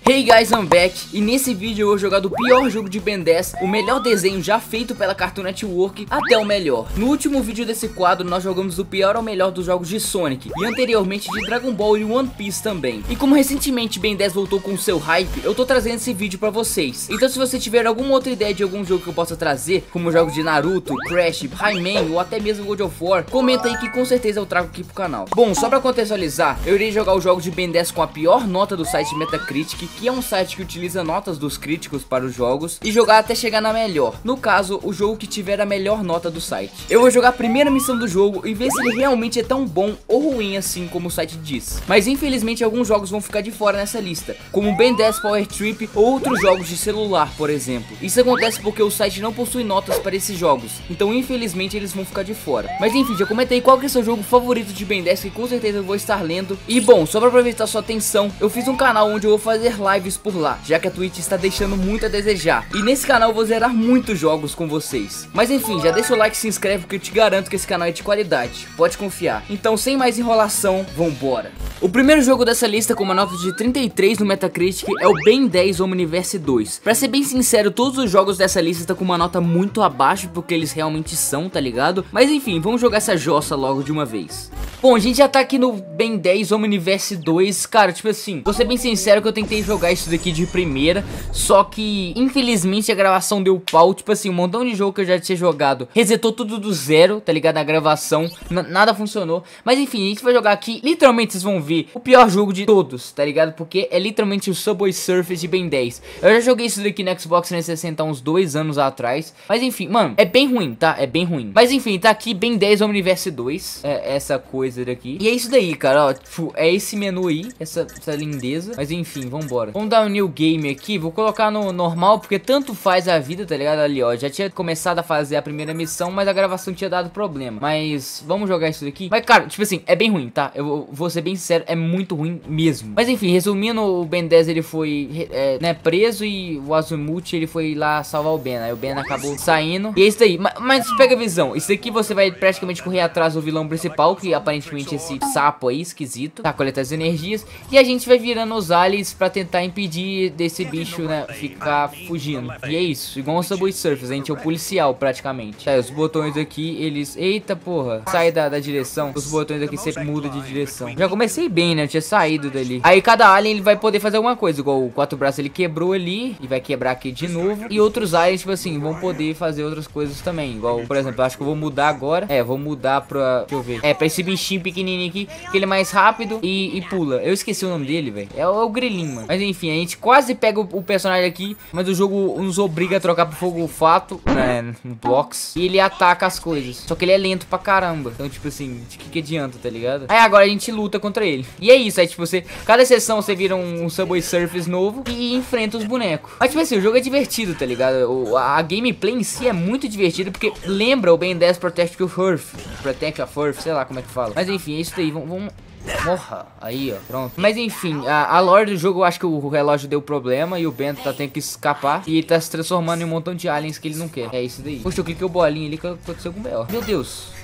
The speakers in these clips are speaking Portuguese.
Hey guys, I'm back, e nesse vídeo eu vou jogar do pior jogo de Ben 10, o melhor desenho já feito pela Cartoon Network, até o melhor. No último vídeo desse quadro nós jogamos do pior ao melhor dos jogos de Sonic, e anteriormente de Dragon Ball e One Piece também. E como recentemente Ben 10 voltou com o seu hype, eu tô trazendo esse vídeo pra vocês. Então se você tiver alguma outra ideia de algum jogo que eu possa trazer, como jogos de Naruto, Crash, Rayman ou até mesmo God of War, comenta aí que com certeza eu trago aqui pro canal. Bom, só pra contextualizar, eu irei jogar os jogos de Ben 10 com a pior nota do site Metacritic, que é um site que utiliza notas dos críticos para os jogos, e jogar até chegar na melhor. No caso, o jogo que tiver a melhor nota do site. Eu vou jogar a primeira missão do jogo e ver se ele realmente é tão bom ou ruim assim como o site diz. Mas infelizmente alguns jogos vão ficar de fora nessa lista, como Ben 10 Power Trip ou outros jogos de celular, por exemplo. Isso acontece porque o site não possui notas para esses jogos, então infelizmente eles vão ficar de fora. Mas enfim, já comenta aí qual que é o seu jogo favorito de Ben 10, que com certeza eu vou estar lendo. E bom, só para aproveitar sua atenção, eu fiz um canal onde eu vou fazer lives por lá, já que a Twitch está deixando muito a desejar. E nesse canal eu vou zerar muitos jogos com vocês. Mas enfim, já deixa o like e se inscreve, que eu te garanto que esse canal é de qualidade, pode confiar. Então sem mais enrolação, vambora. O primeiro jogo dessa lista com uma nota de 33 no Metacritic é o Ben 10 Omniverse 2. Pra ser bem sincero, todos os jogos dessa lista estão com uma nota muito abaixo, porque eles realmente são, tá ligado? Mas enfim, vamos jogar essa jossa logo de uma vez. Bom, a gente já tá aqui no Ben 10 Omniverse 2. Cara, tipo assim, vou ser bem sincero que eu tentei jogar isso daqui de primeira, só que infelizmente a gravação deu pau. Tipo assim, um montão de jogo que eu já tinha jogado resetou tudo do zero, tá ligado? A gravação, nada funcionou. Mas enfim, a gente vai jogar aqui, literalmente vocês vão ver o pior jogo de todos, tá ligado? Porque é literalmente o Subway Surfers de Ben 10. Eu já joguei isso daqui no Xbox 360 há uns 2 anos atrás. Mas enfim, mano, é bem ruim, tá? É bem ruim. Mas enfim, tá aqui Ben 10 Omniverse 2. É essa coisa daqui. E é isso daí, cara, ó. Tipo, é esse menu aí, essa lindeza. Mas enfim, vambora. Vamos dar um new game aqui. Vou colocar no normal, porque tanto faz a vida, tá ligado? Ali, ó. Já tinha começado a fazer a primeira missão, mas a gravação tinha dado problema. Mas vamos jogar isso daqui. Mas, cara, tipo assim, é bem ruim, tá? Eu vou ser bem sincero, é muito ruim mesmo. Mas enfim, resumindo, o Ben 10 ele foi, né, preso, e o Azimuth ele foi lá salvar o Ben. Aí o Ben acabou saindo. E é isso daí. Mas pega a visão. Isso aqui você vai praticamente correr atrás do vilão principal, que aparentemente esse sapo aí esquisito, tá? Coletar as energias. E a gente vai virando os aliens pra tentar impedir desse bicho, né, ficar fugindo. E é isso, igual o Subway Surfers, a gente é o policial praticamente. Tá, os botões aqui, eles... Eita porra, sai da direção. Os botões aqui sempre mudam de direção. Já comecei bem, né, eu tinha saído dali. Aí cada alien ele vai poder fazer alguma coisa, igual o quatro braços ele quebrou ali, e vai quebrar aqui de novo. E outros aliens, tipo assim, vão poder fazer outras coisas também. Igual, por exemplo, eu acho que eu vou mudar agora. Vou mudar pra... Deixa eu ver. Pra esse bichinho pequenininho aqui, que ele é mais rápido e pula. Eu esqueci o nome dele, velho. É o grilinho, mano. Mas enfim, a gente quase pega o personagem aqui, mas o jogo nos obriga a trocar pro fogo fato, né, no blocks, e ele ataca as coisas. Só que ele é lento pra caramba. Então, tipo assim, de que adianta, tá ligado? Aí agora a gente luta contra ele. E é isso, aí tipo, cada sessão você vira um Subway Surfers novo e enfrenta os bonecos. Mas tipo assim, o jogo é divertido, tá ligado? A gameplay em si é muito divertida, porque lembra o Ben 10 Protect Your Earth. Protect Your Earth, sei lá como é que fala. Mas enfim, é isso daí, vamos... Morra, aí ó, pronto. Mas enfim, a lore do jogo, eu acho que o relógio deu problema e o Ben tá tendo que escapar, e ele tá se transformando em um montão de aliens que ele não quer. É isso daí. Poxa, eu cliquei o bolinho ali que aconteceu com o B.O. Meu Deus.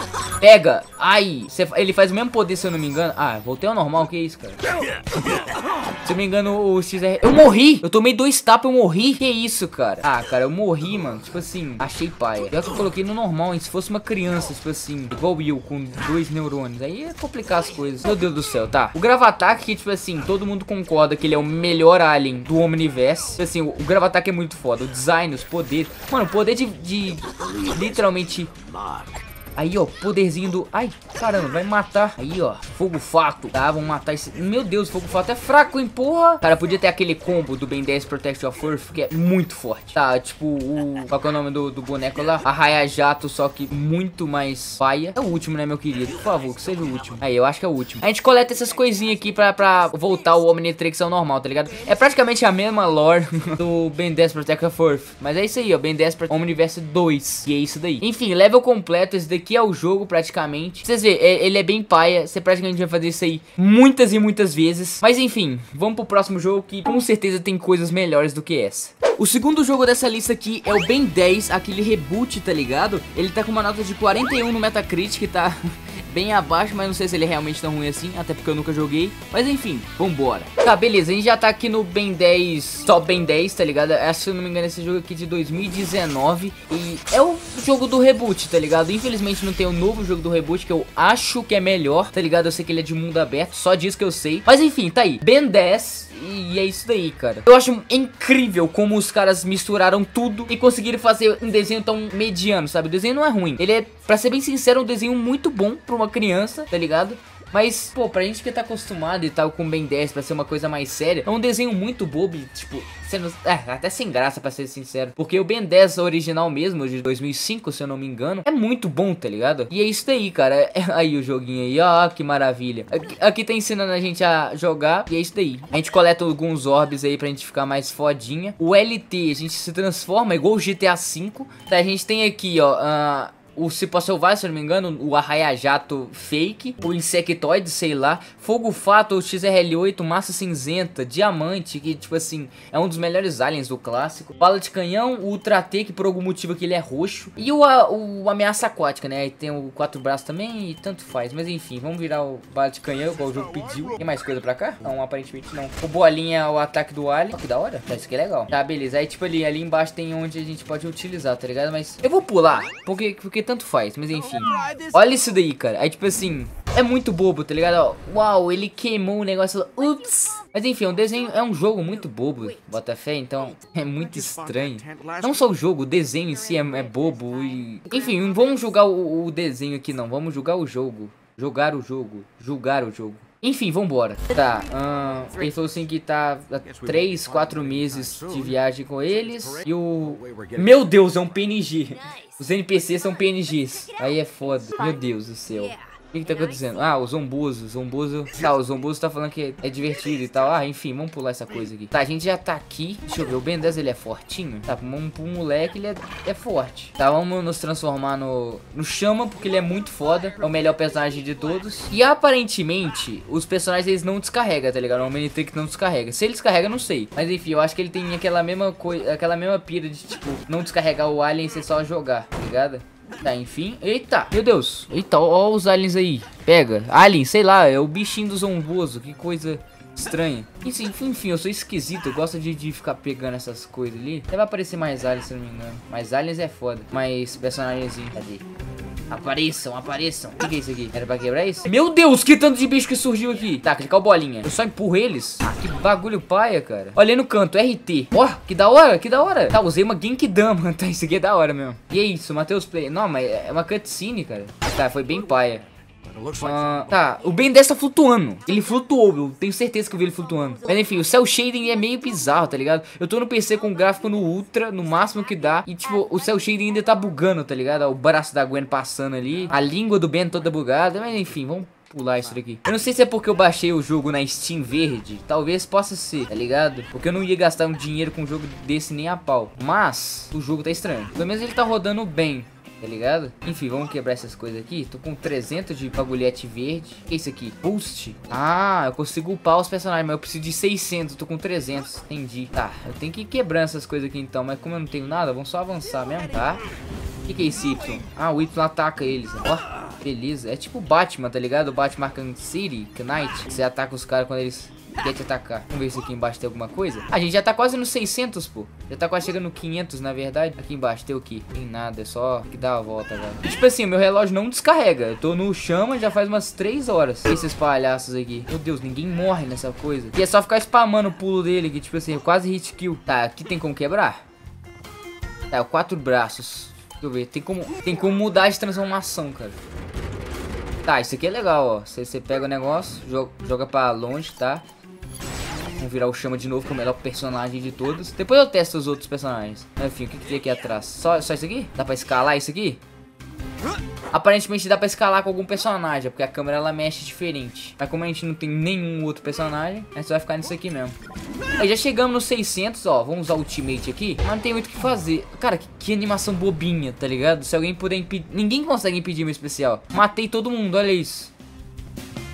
Pega, ai, ele faz o mesmo poder, se eu não me engano. Ah, voltei ao normal, que isso, cara? Se eu não me engano, o XR... Eu morri! Eu tomei 2 tapas, eu morri. Que isso, cara? Ah, cara, eu morri, mano. Tipo assim, achei paia. Pior que eu coloquei no normal, hein? Se fosse uma criança, tipo assim, igual eu, com 2 neurônios, aí ia complicar as coisas. Meu Deus do céu, tá? O Gravataque, que, tipo assim, todo mundo concorda que ele é o melhor alien do Omniverse. Tipo assim, o Gravataque é muito foda. O design, os poderes. Mano, o poder de literalmente... Aí, ó, poderzinho do... Ai, caramba, vai matar. Aí, ó, fogo fato. Tá, vamos matar esse... Meu Deus, fogo fato é fraco, hein, porra. Cara, podia ter aquele combo do Ben 10 Protect Your Earth, que é muito forte. Tá, tipo, qual que é o nome do boneco lá? Arraia Jato, só que muito mais paia. É o último, né, meu querido? Por favor, que seja o último. Aí, eu acho que é o último. A gente coleta essas coisinhas aqui pra voltar o Omnitrix ao normal, tá ligado? É praticamente a mesma lore do Ben 10 Protect Your Earth. Mas é isso aí, ó, Ben 10 Omniverse 2. E é isso daí. Enfim, level completo, esse daqui é o jogo praticamente. Vocês verem, ele é bem paia. Você praticamente vai fazer isso aí muitas e muitas vezes. Mas enfim, vamos pro próximo jogo, que com certeza tem coisas melhores do que essa. O segundo jogo dessa lista aqui é o Ben 10, aquele reboot, tá ligado? Ele tá com uma nota de 41 no Metacritic, tá... bem abaixo, mas não sei se ele é realmente tão ruim assim, até porque eu nunca joguei. Mas enfim, vambora. Tá, beleza, a gente já tá aqui no Ben 10, Top Ben 10, tá ligado? Acho que, se eu não me engano, esse jogo aqui de 2019. E é o jogo do reboot, tá ligado? Infelizmente não tem o novo jogo do reboot, que eu acho que é melhor, tá ligado? Eu sei que ele é de mundo aberto, só disso que eu sei. Mas enfim, tá aí, Ben 10. E é isso daí, cara. Eu acho incrível como os caras misturaram tudo e conseguiram fazer um desenho tão mediano, sabe? O desenho não é ruim. Ele é, pra ser bem sincero, um desenho muito bom pra uma criança, tá ligado? Mas, pô, pra gente que tá acostumado e tal com Ben 10 pra ser uma coisa mais séria, é um desenho muito bobo, tipo, sendo, até sem graça, pra ser sincero. Porque o Ben 10 original mesmo, de 2005, se eu não me engano, é muito bom, tá ligado? E é isso daí, cara. Aí o joguinho aí, ó, que maravilha. Aqui tá ensinando a gente a jogar, e é isso daí. A gente coleta alguns orbes aí pra gente ficar mais fodinha. O LT, a gente se transforma igual o GTA V. Tá, a gente tem aqui, ó, o Cipó Selvagem, se eu não me engano, o Arraia-Jato Fake, o Insectoide, sei lá, Fogo Fato, o XRL8, Massa Cinzenta, Diamante, que tipo assim, é um dos melhores aliens do clássico, Bala de Canhão, o Ultra T, que por algum motivo aqui ele é roxo, e o Ameaça Aquática, né, aí tem o 4 braços também e tanto faz, mas enfim, vamos virar o Bala de Canhão, igual o jogo pediu. Tem mais coisa pra cá? Não, aparentemente não. O Bolinha é o ataque do alien, que da hora, isso aqui é legal. Tá, beleza, aí tipo ali embaixo tem onde a gente pode utilizar, tá ligado, mas eu vou pular, porque tanto faz, mas enfim. Olha isso daí, cara. Aí tipo assim, é muito bobo, tá ligado? Ó, uau, ele queimou o negócio. Ups. Mas enfim, o desenho é um jogo muito bobo, bota fé, então é muito estranho. Não só o jogo, o desenho em si é bobo e... Enfim, não vamos julgar o desenho aqui não, vamos julgar o jogo. Julgar o jogo. Enfim, vambora. Tá, ele falou assim que tá há 3, 4 meses de viagem com eles. E o... Meu Deus, é um PNG. Os NPCs são PNGs. Aí é foda. Meu Deus do céu. O que tá acontecendo? Ah, o Zomboso. Tá, o Zomboso tá falando que é divertido e tal. Ah, enfim, vamos pular essa coisa aqui. Tá, a gente já tá aqui. Deixa eu ver, o Ben 10 ele é fortinho? Tá, vamos pro moleque, ele é forte. Tá, vamos nos transformar no Chama, porque ele é muito foda. É o melhor personagem de todos. E aparentemente, os personagens eles não descarregam, tá ligado? O Omnitrix não descarrega. Se ele descarrega, eu não sei. Mas enfim, eu acho que ele tem aquela mesma coisa, aquela mesma pira de, tipo, não descarregar o alien e ser só jogar, tá ligado? Tá, enfim. Eita, meu Deus. Eita, ó os aliens aí. Pega. Alien, sei lá, é o bichinho do Zomboso. Que coisa estranha. Enfim, eu sou esquisito. Eu gosto de ficar pegando essas coisas ali. Até vai aparecer mais aliens, se não me engano. Mas aliens é foda. Mais personagenzinho. Cadê? Apareçam. O que é isso aqui? Era pra quebrar isso? Meu Deus, que tanto de bicho que surgiu aqui. Tá, clicar o bolinha. Eu só empurro eles. Ah, que bagulho paia, cara. Olha aí no canto, RT. Ó, que da hora. Tá, usei uma Genkidama. Tá, isso aqui é da hora mesmo. E é isso, matei os play. Não, mas é uma cutscene, cara. Tá, foi bem paia. Tá, o Ben 10 tá flutuando. Ele flutuou, eu tenho certeza que eu vi ele flutuando. Mas enfim, o cel shading é meio bizarro, tá ligado? Eu tô no PC com o gráfico no ultra, no máximo que dá. E tipo, o cel shading ainda tá bugando, tá ligado? O braço da Gwen passando ali, a língua do Ben toda bugada. Mas enfim, vamos pular isso daqui. Eu não sei se é porque eu baixei o jogo na Steam verde. Talvez possa ser, tá ligado? Porque eu não ia gastar um dinheiro com um jogo desse nem a pau. Mas o jogo tá estranho. Pelo menos ele tá rodando bem, tá ligado? Enfim, vamos quebrar essas coisas aqui. Tô com 300 de bagulhete verde. O que é isso aqui? Boost. Ah, eu consigo upar os personagens, mas eu preciso de 600. Tô com 300. Entendi. Tá, eu tenho que ir quebrando essas coisas aqui então. Mas como eu não tenho nada, vamos só avançar mesmo, tá? O que é esse Y? Ah, o Y ataca eles. Ó, beleza. É tipo o Batman, tá ligado? O Batman Arkham City, Knight. Você ataca os caras quando eles querem te atacar. Vamos ver se aqui embaixo tem alguma coisa. A gente já tá quase no 600, pô. Já tá quase chegando no 500, na verdade. Aqui embaixo tem o que? Tem nada, é só que dá a volta agora. E, tipo assim, meu relógio não descarrega. Eu tô no Chama já faz umas 3 horas. Esses palhaços aqui. Meu Deus, ninguém morre nessa coisa. E é só ficar spamando o pulo dele, que tipo assim, é quase hit kill. Tá, aqui tem como quebrar? Tá, 4 braços. Deixa eu ver, tem como mudar de transformação, cara. Tá, isso aqui é legal, ó. Você pega o negócio, joga pra longe, tá? Vamos virar o Chama de novo, que é o melhor personagem de todos. Depois eu testo os outros personagens. Enfim, o que tem aqui atrás? Só isso aqui? Dá pra escalar isso aqui? Aparentemente dá pra escalar com algum personagem, porque a câmera ela mexe diferente. Mas como a gente não tem nenhum outro personagem, a gente vai ficar nisso aqui mesmo. Aí já chegamos nos 600, ó. Vamos usar o Ultimate aqui. Mas não tem muito o que fazer. Cara, que animação bobinha, tá ligado? Se alguém puder impedir... Ninguém consegue impedir meu especial. Matei todo mundo, olha isso.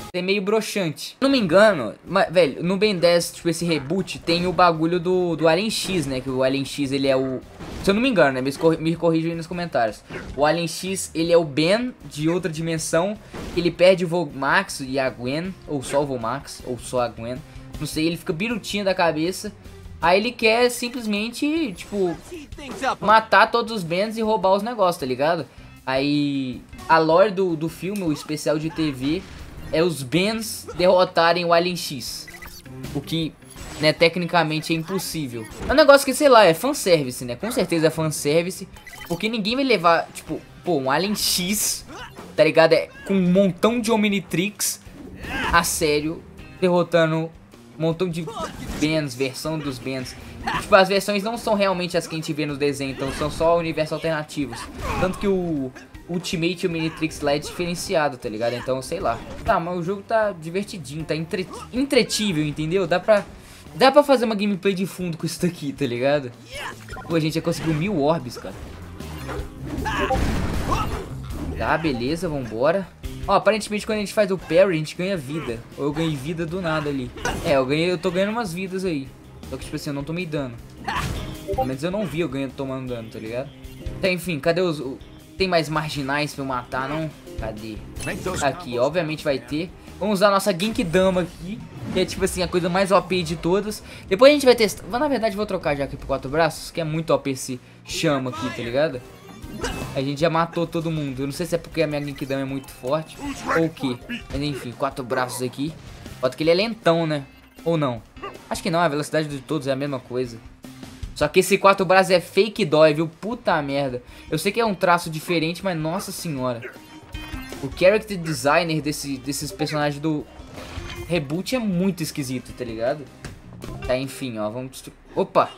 É meio broxante. Se não me engano, velho, no Ben 10, tipo, esse reboot, tem o bagulho do Alien X, né? Que o Alien X, ele é o... Se eu não me engano, né? Me corrijam aí nos comentários. O Alien X, ele é o Ben de outra dimensão. Ele perde o Vomax e a Gwen. Ou só o Vomax, ou só a Gwen. Não sei, ele fica birutinho da cabeça. Aí ele quer simplesmente, tipo, matar todos os Bens e roubar os negócios, tá ligado? Aí a lore do filme, o especial de TV, é os Bens derrotarem o Alien X. O que, né, tecnicamente é impossível. É um negócio que, sei lá, é fanservice, né? Com certeza é fanservice. Porque ninguém vai levar, tipo, pô, um Alien X, tá ligado? É, com um montão de Omnitrix a sério, derrotando um montão de Bens, versão dos Bens. Tipo, as versões não são realmente as que a gente vê no desenho, então são só universos alternativos. Tanto que o Ultimate Omnitrix lá é diferenciado, tá ligado? Então, sei lá. Tá, mas o jogo tá divertidinho, tá entretível, entendeu? Dá pra fazer uma gameplay de fundo com isso daqui, tá ligado? Pô, a gente já conseguiu 1000 orbes, cara. Tá, beleza, vambora. Ó, aparentemente quando a gente faz o parry, a gente ganha vida. Ou eu ganhei vida do nada ali. É, eu tô ganhando umas vidas aí. Só que, tipo assim, eu não tomei dano. Pelo menos eu não vi eu tomando dano, tá ligado? Tá, enfim, cadê os... Tem mais marginais pra eu matar, não? Cadê? Aqui, obviamente vai ter. Vamos usar a nossa Genkidama aqui, que é tipo assim, a coisa mais OP de todas. Depois a gente vai testar. Na verdade, vou trocar já aqui pro 4 braços, que é muito OP esse chama aqui, tá ligado? A gente já matou todo mundo. Eu não sei se é porque a minha Genkidama é muito forte ou o que. Mas enfim, 4 braços aqui. Bota que ele é lentão, né? Ou não? Acho que não, a velocidade de todos é a mesma coisa. Só que esse 4 braços é fake dói, viu? Puta merda. Eu sei que é um traço diferente, mas nossa senhora. O character designer desses personagens do reboot é muito esquisito, tá ligado? Tá, enfim, ó, vamos... Opa!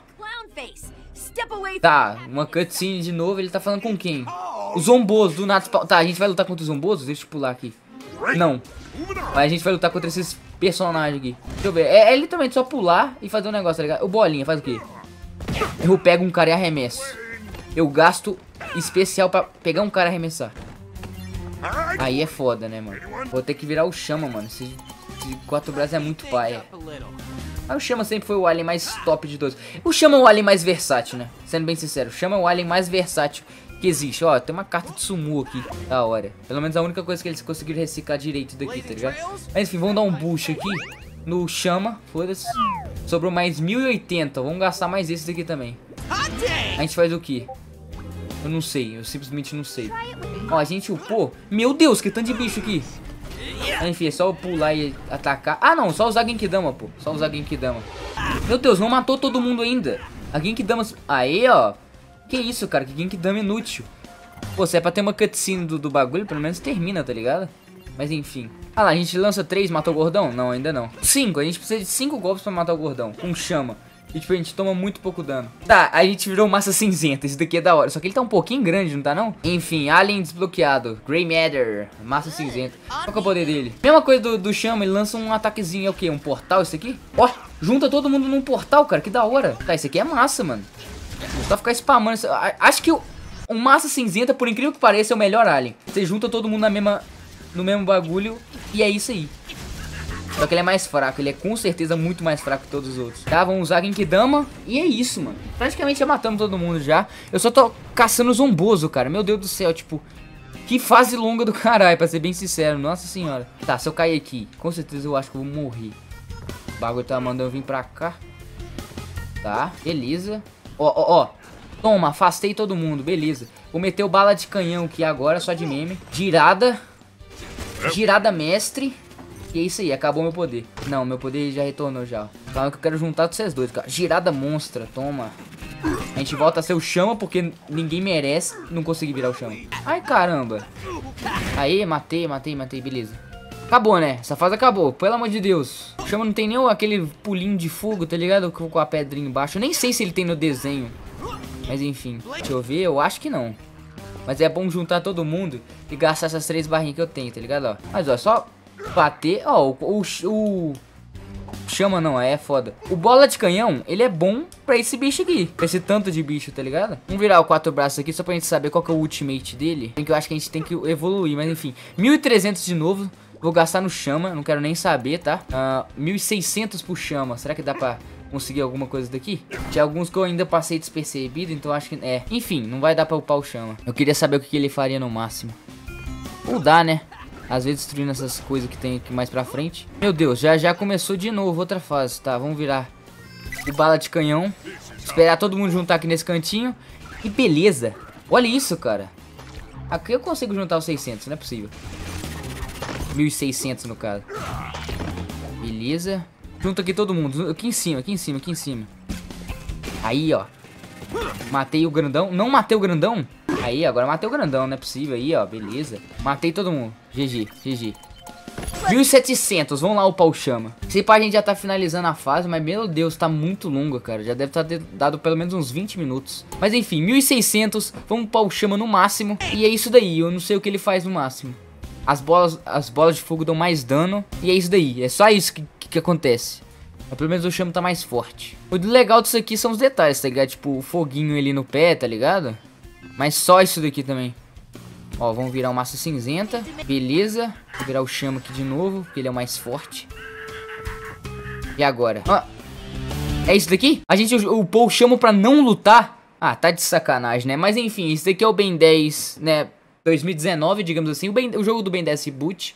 Tá, uma cutscene de novo, ele tá falando com quem? Os zombosos do nada. Tá, a gente vai lutar contra os zombosos? Deixa eu pular aqui. Não. Mas a gente vai lutar contra esses personagens aqui. Deixa eu ver, é literalmente só pular e fazer um negócio, tá ligado? O bolinha faz o quê? Eu pego um cara e arremesso. Eu gasto especial pra pegar um cara e arremessar. Aí é foda, né, mano? Vou ter que virar o chama, mano. Esse 4 braços é muito paia. Mas o chama sempre foi o alien mais top de todos. O chama é o alien mais versátil, né? Sendo bem sincero, o chama é o alien mais versátil que existe. Ó, tem uma carta de sumu aqui. Da hora. Pelo menos a única coisa que eles conseguiram reciclar direito daqui, tá ligado? Mas enfim, vamos dar um boost aqui no chama. Foda-se. Sobrou mais 1080. Vamos gastar mais esse daqui também. A gente faz o quê? Eu não sei. Eu simplesmente não sei. Ó, a gente upou. Meu Deus, que tanto de bicho aqui. Enfim, é só eu pular e atacar. Ah, não. Só usar Genkidama, pô. Só usar Genkidama. Meu Deus, não matou todo mundo ainda. A Genkidama... Aí, ó. Que isso, cara. Que Genkidama inútil. Pô, se é pra ter uma cutscene do bagulho, pelo menos termina, tá ligado? Mas enfim. Ah lá, a gente lança 3, matou o gordão? Não, ainda não. 5, a gente precisa de 5 golpes pra matar o gordão. Com chama. E tipo, a gente toma muito pouco dano. Tá, a gente virou massa cinzenta. Esse daqui é da hora. Só que ele tá um pouquinho grande, não tá não? Enfim, alien desbloqueado. Grey Matter. Massa cinzenta. Qual que é o poder dele? Mesma coisa do chama, ele lança um ataquezinho. É o quê? Um portal isso aqui? Ó, junta todo mundo num portal, cara. Que da hora. Tá, isso aqui é massa, mano. Só ficar spamando. Acho que o massa cinzenta, por incrível que pareça, é o melhor alien. Você junta todo mundo no mesmo bagulho. E é isso aí. Só que ele é mais fraco, ele é com certeza muito mais fraco que todos os outros. Tá, vamos usar Genkidama. E é isso, mano. Praticamente já matamos todo mundo já. Eu só tô caçando zomboso, cara. Meu Deus do céu, tipo... Que fase longa do caralho, pra ser bem sincero. Nossa senhora. Tá, se eu cair aqui, com certeza eu acho que eu vou morrer. O bagulho tá mandando eu vir pra cá. Tá, beleza. Ó. Toma, afastei todo mundo, beleza. Vou meter o bala de canhão aqui agora, só de meme. Girada mestre. E é isso aí, acabou meu poder. Não, meu poder já retornou já. Calma que eu quero juntar com vocês dois, cara. Girada monstra, toma. A gente volta a ser o chama porque ninguém merece não conseguir virar o chama. Ai, caramba. Aí, matei, beleza. Acabou, né? Essa fase acabou, pelo amor de Deus. O chama não tem nem aquele pulinho de fogo, tá ligado? Com a pedrinha embaixo. Eu nem sei se ele tem no desenho. Mas enfim, deixa eu ver, eu acho que não. Mas é bom juntar todo mundo e gastar essas 3 barrinhas que eu tenho, tá ligado? Ó. Mas ó, só... bater, ó, o chama não, é foda. O bola de canhão, ele é bom pra esse bicho aqui, pra esse tanto de bicho, tá ligado? Vamos virar o 4 braços aqui só pra gente saber qual que é o ultimate dele. Que eu acho que a gente tem que evoluir, mas enfim. 1300 de novo, Vou gastar no chama, não quero nem saber, tá? 1.600 pro chama. Será que dá pra conseguir alguma coisa daqui? Tinha alguns que eu ainda passei despercebido, então acho que... enfim, não vai dar pra upar o chama. Eu queria saber o que ele faria no máximo. Ou dá, né? Às vezes destruindo essas coisas que tem aqui mais pra frente. Meu Deus, já começou de novo outra fase. Tá, vamos virar o bala de canhão. Esperar todo mundo juntar aqui nesse cantinho. E beleza. Olha isso, cara. Aqui eu consigo juntar os 600, não é possível. 1.600 no caso. Beleza. Junta aqui todo mundo. Aqui em cima, aqui em cima, aqui em cima. Aí, ó. Matei o grandão. Não matei o grandão? Aí, agora matei o grandão, não é possível. Aí, ó, beleza. Matei todo mundo. GG, GG. 1.700, vamos lá upar o chama. Se pá, a gente já tá finalizando a fase, mas meu Deus, tá muito longa, cara. Já deve estar dado pelo menos uns 20 minutos. Mas enfim, 1.600, vamos upar o chama no máximo. E é isso daí, eu não sei o que ele faz no máximo. As bolas de fogo dão mais dano. E é isso daí, é só isso que acontece. Mas pelo menos o chama tá mais forte. O legal disso aqui são os detalhes, tá ligado? Tipo, o foguinho ali no pé, tá ligado? Mas só isso daqui também. Ó, vamos virar o massa cinzenta. Beleza. Vou virar o chama aqui de novo, porque ele é o mais forte. E agora? Ó, é isso daqui? A gente upou o chama pra não lutar? Ah, tá de sacanagem, né? Mas enfim, isso daqui é o Ben 10, né? 2019, digamos assim. O jogo do Ben 10 Reboot.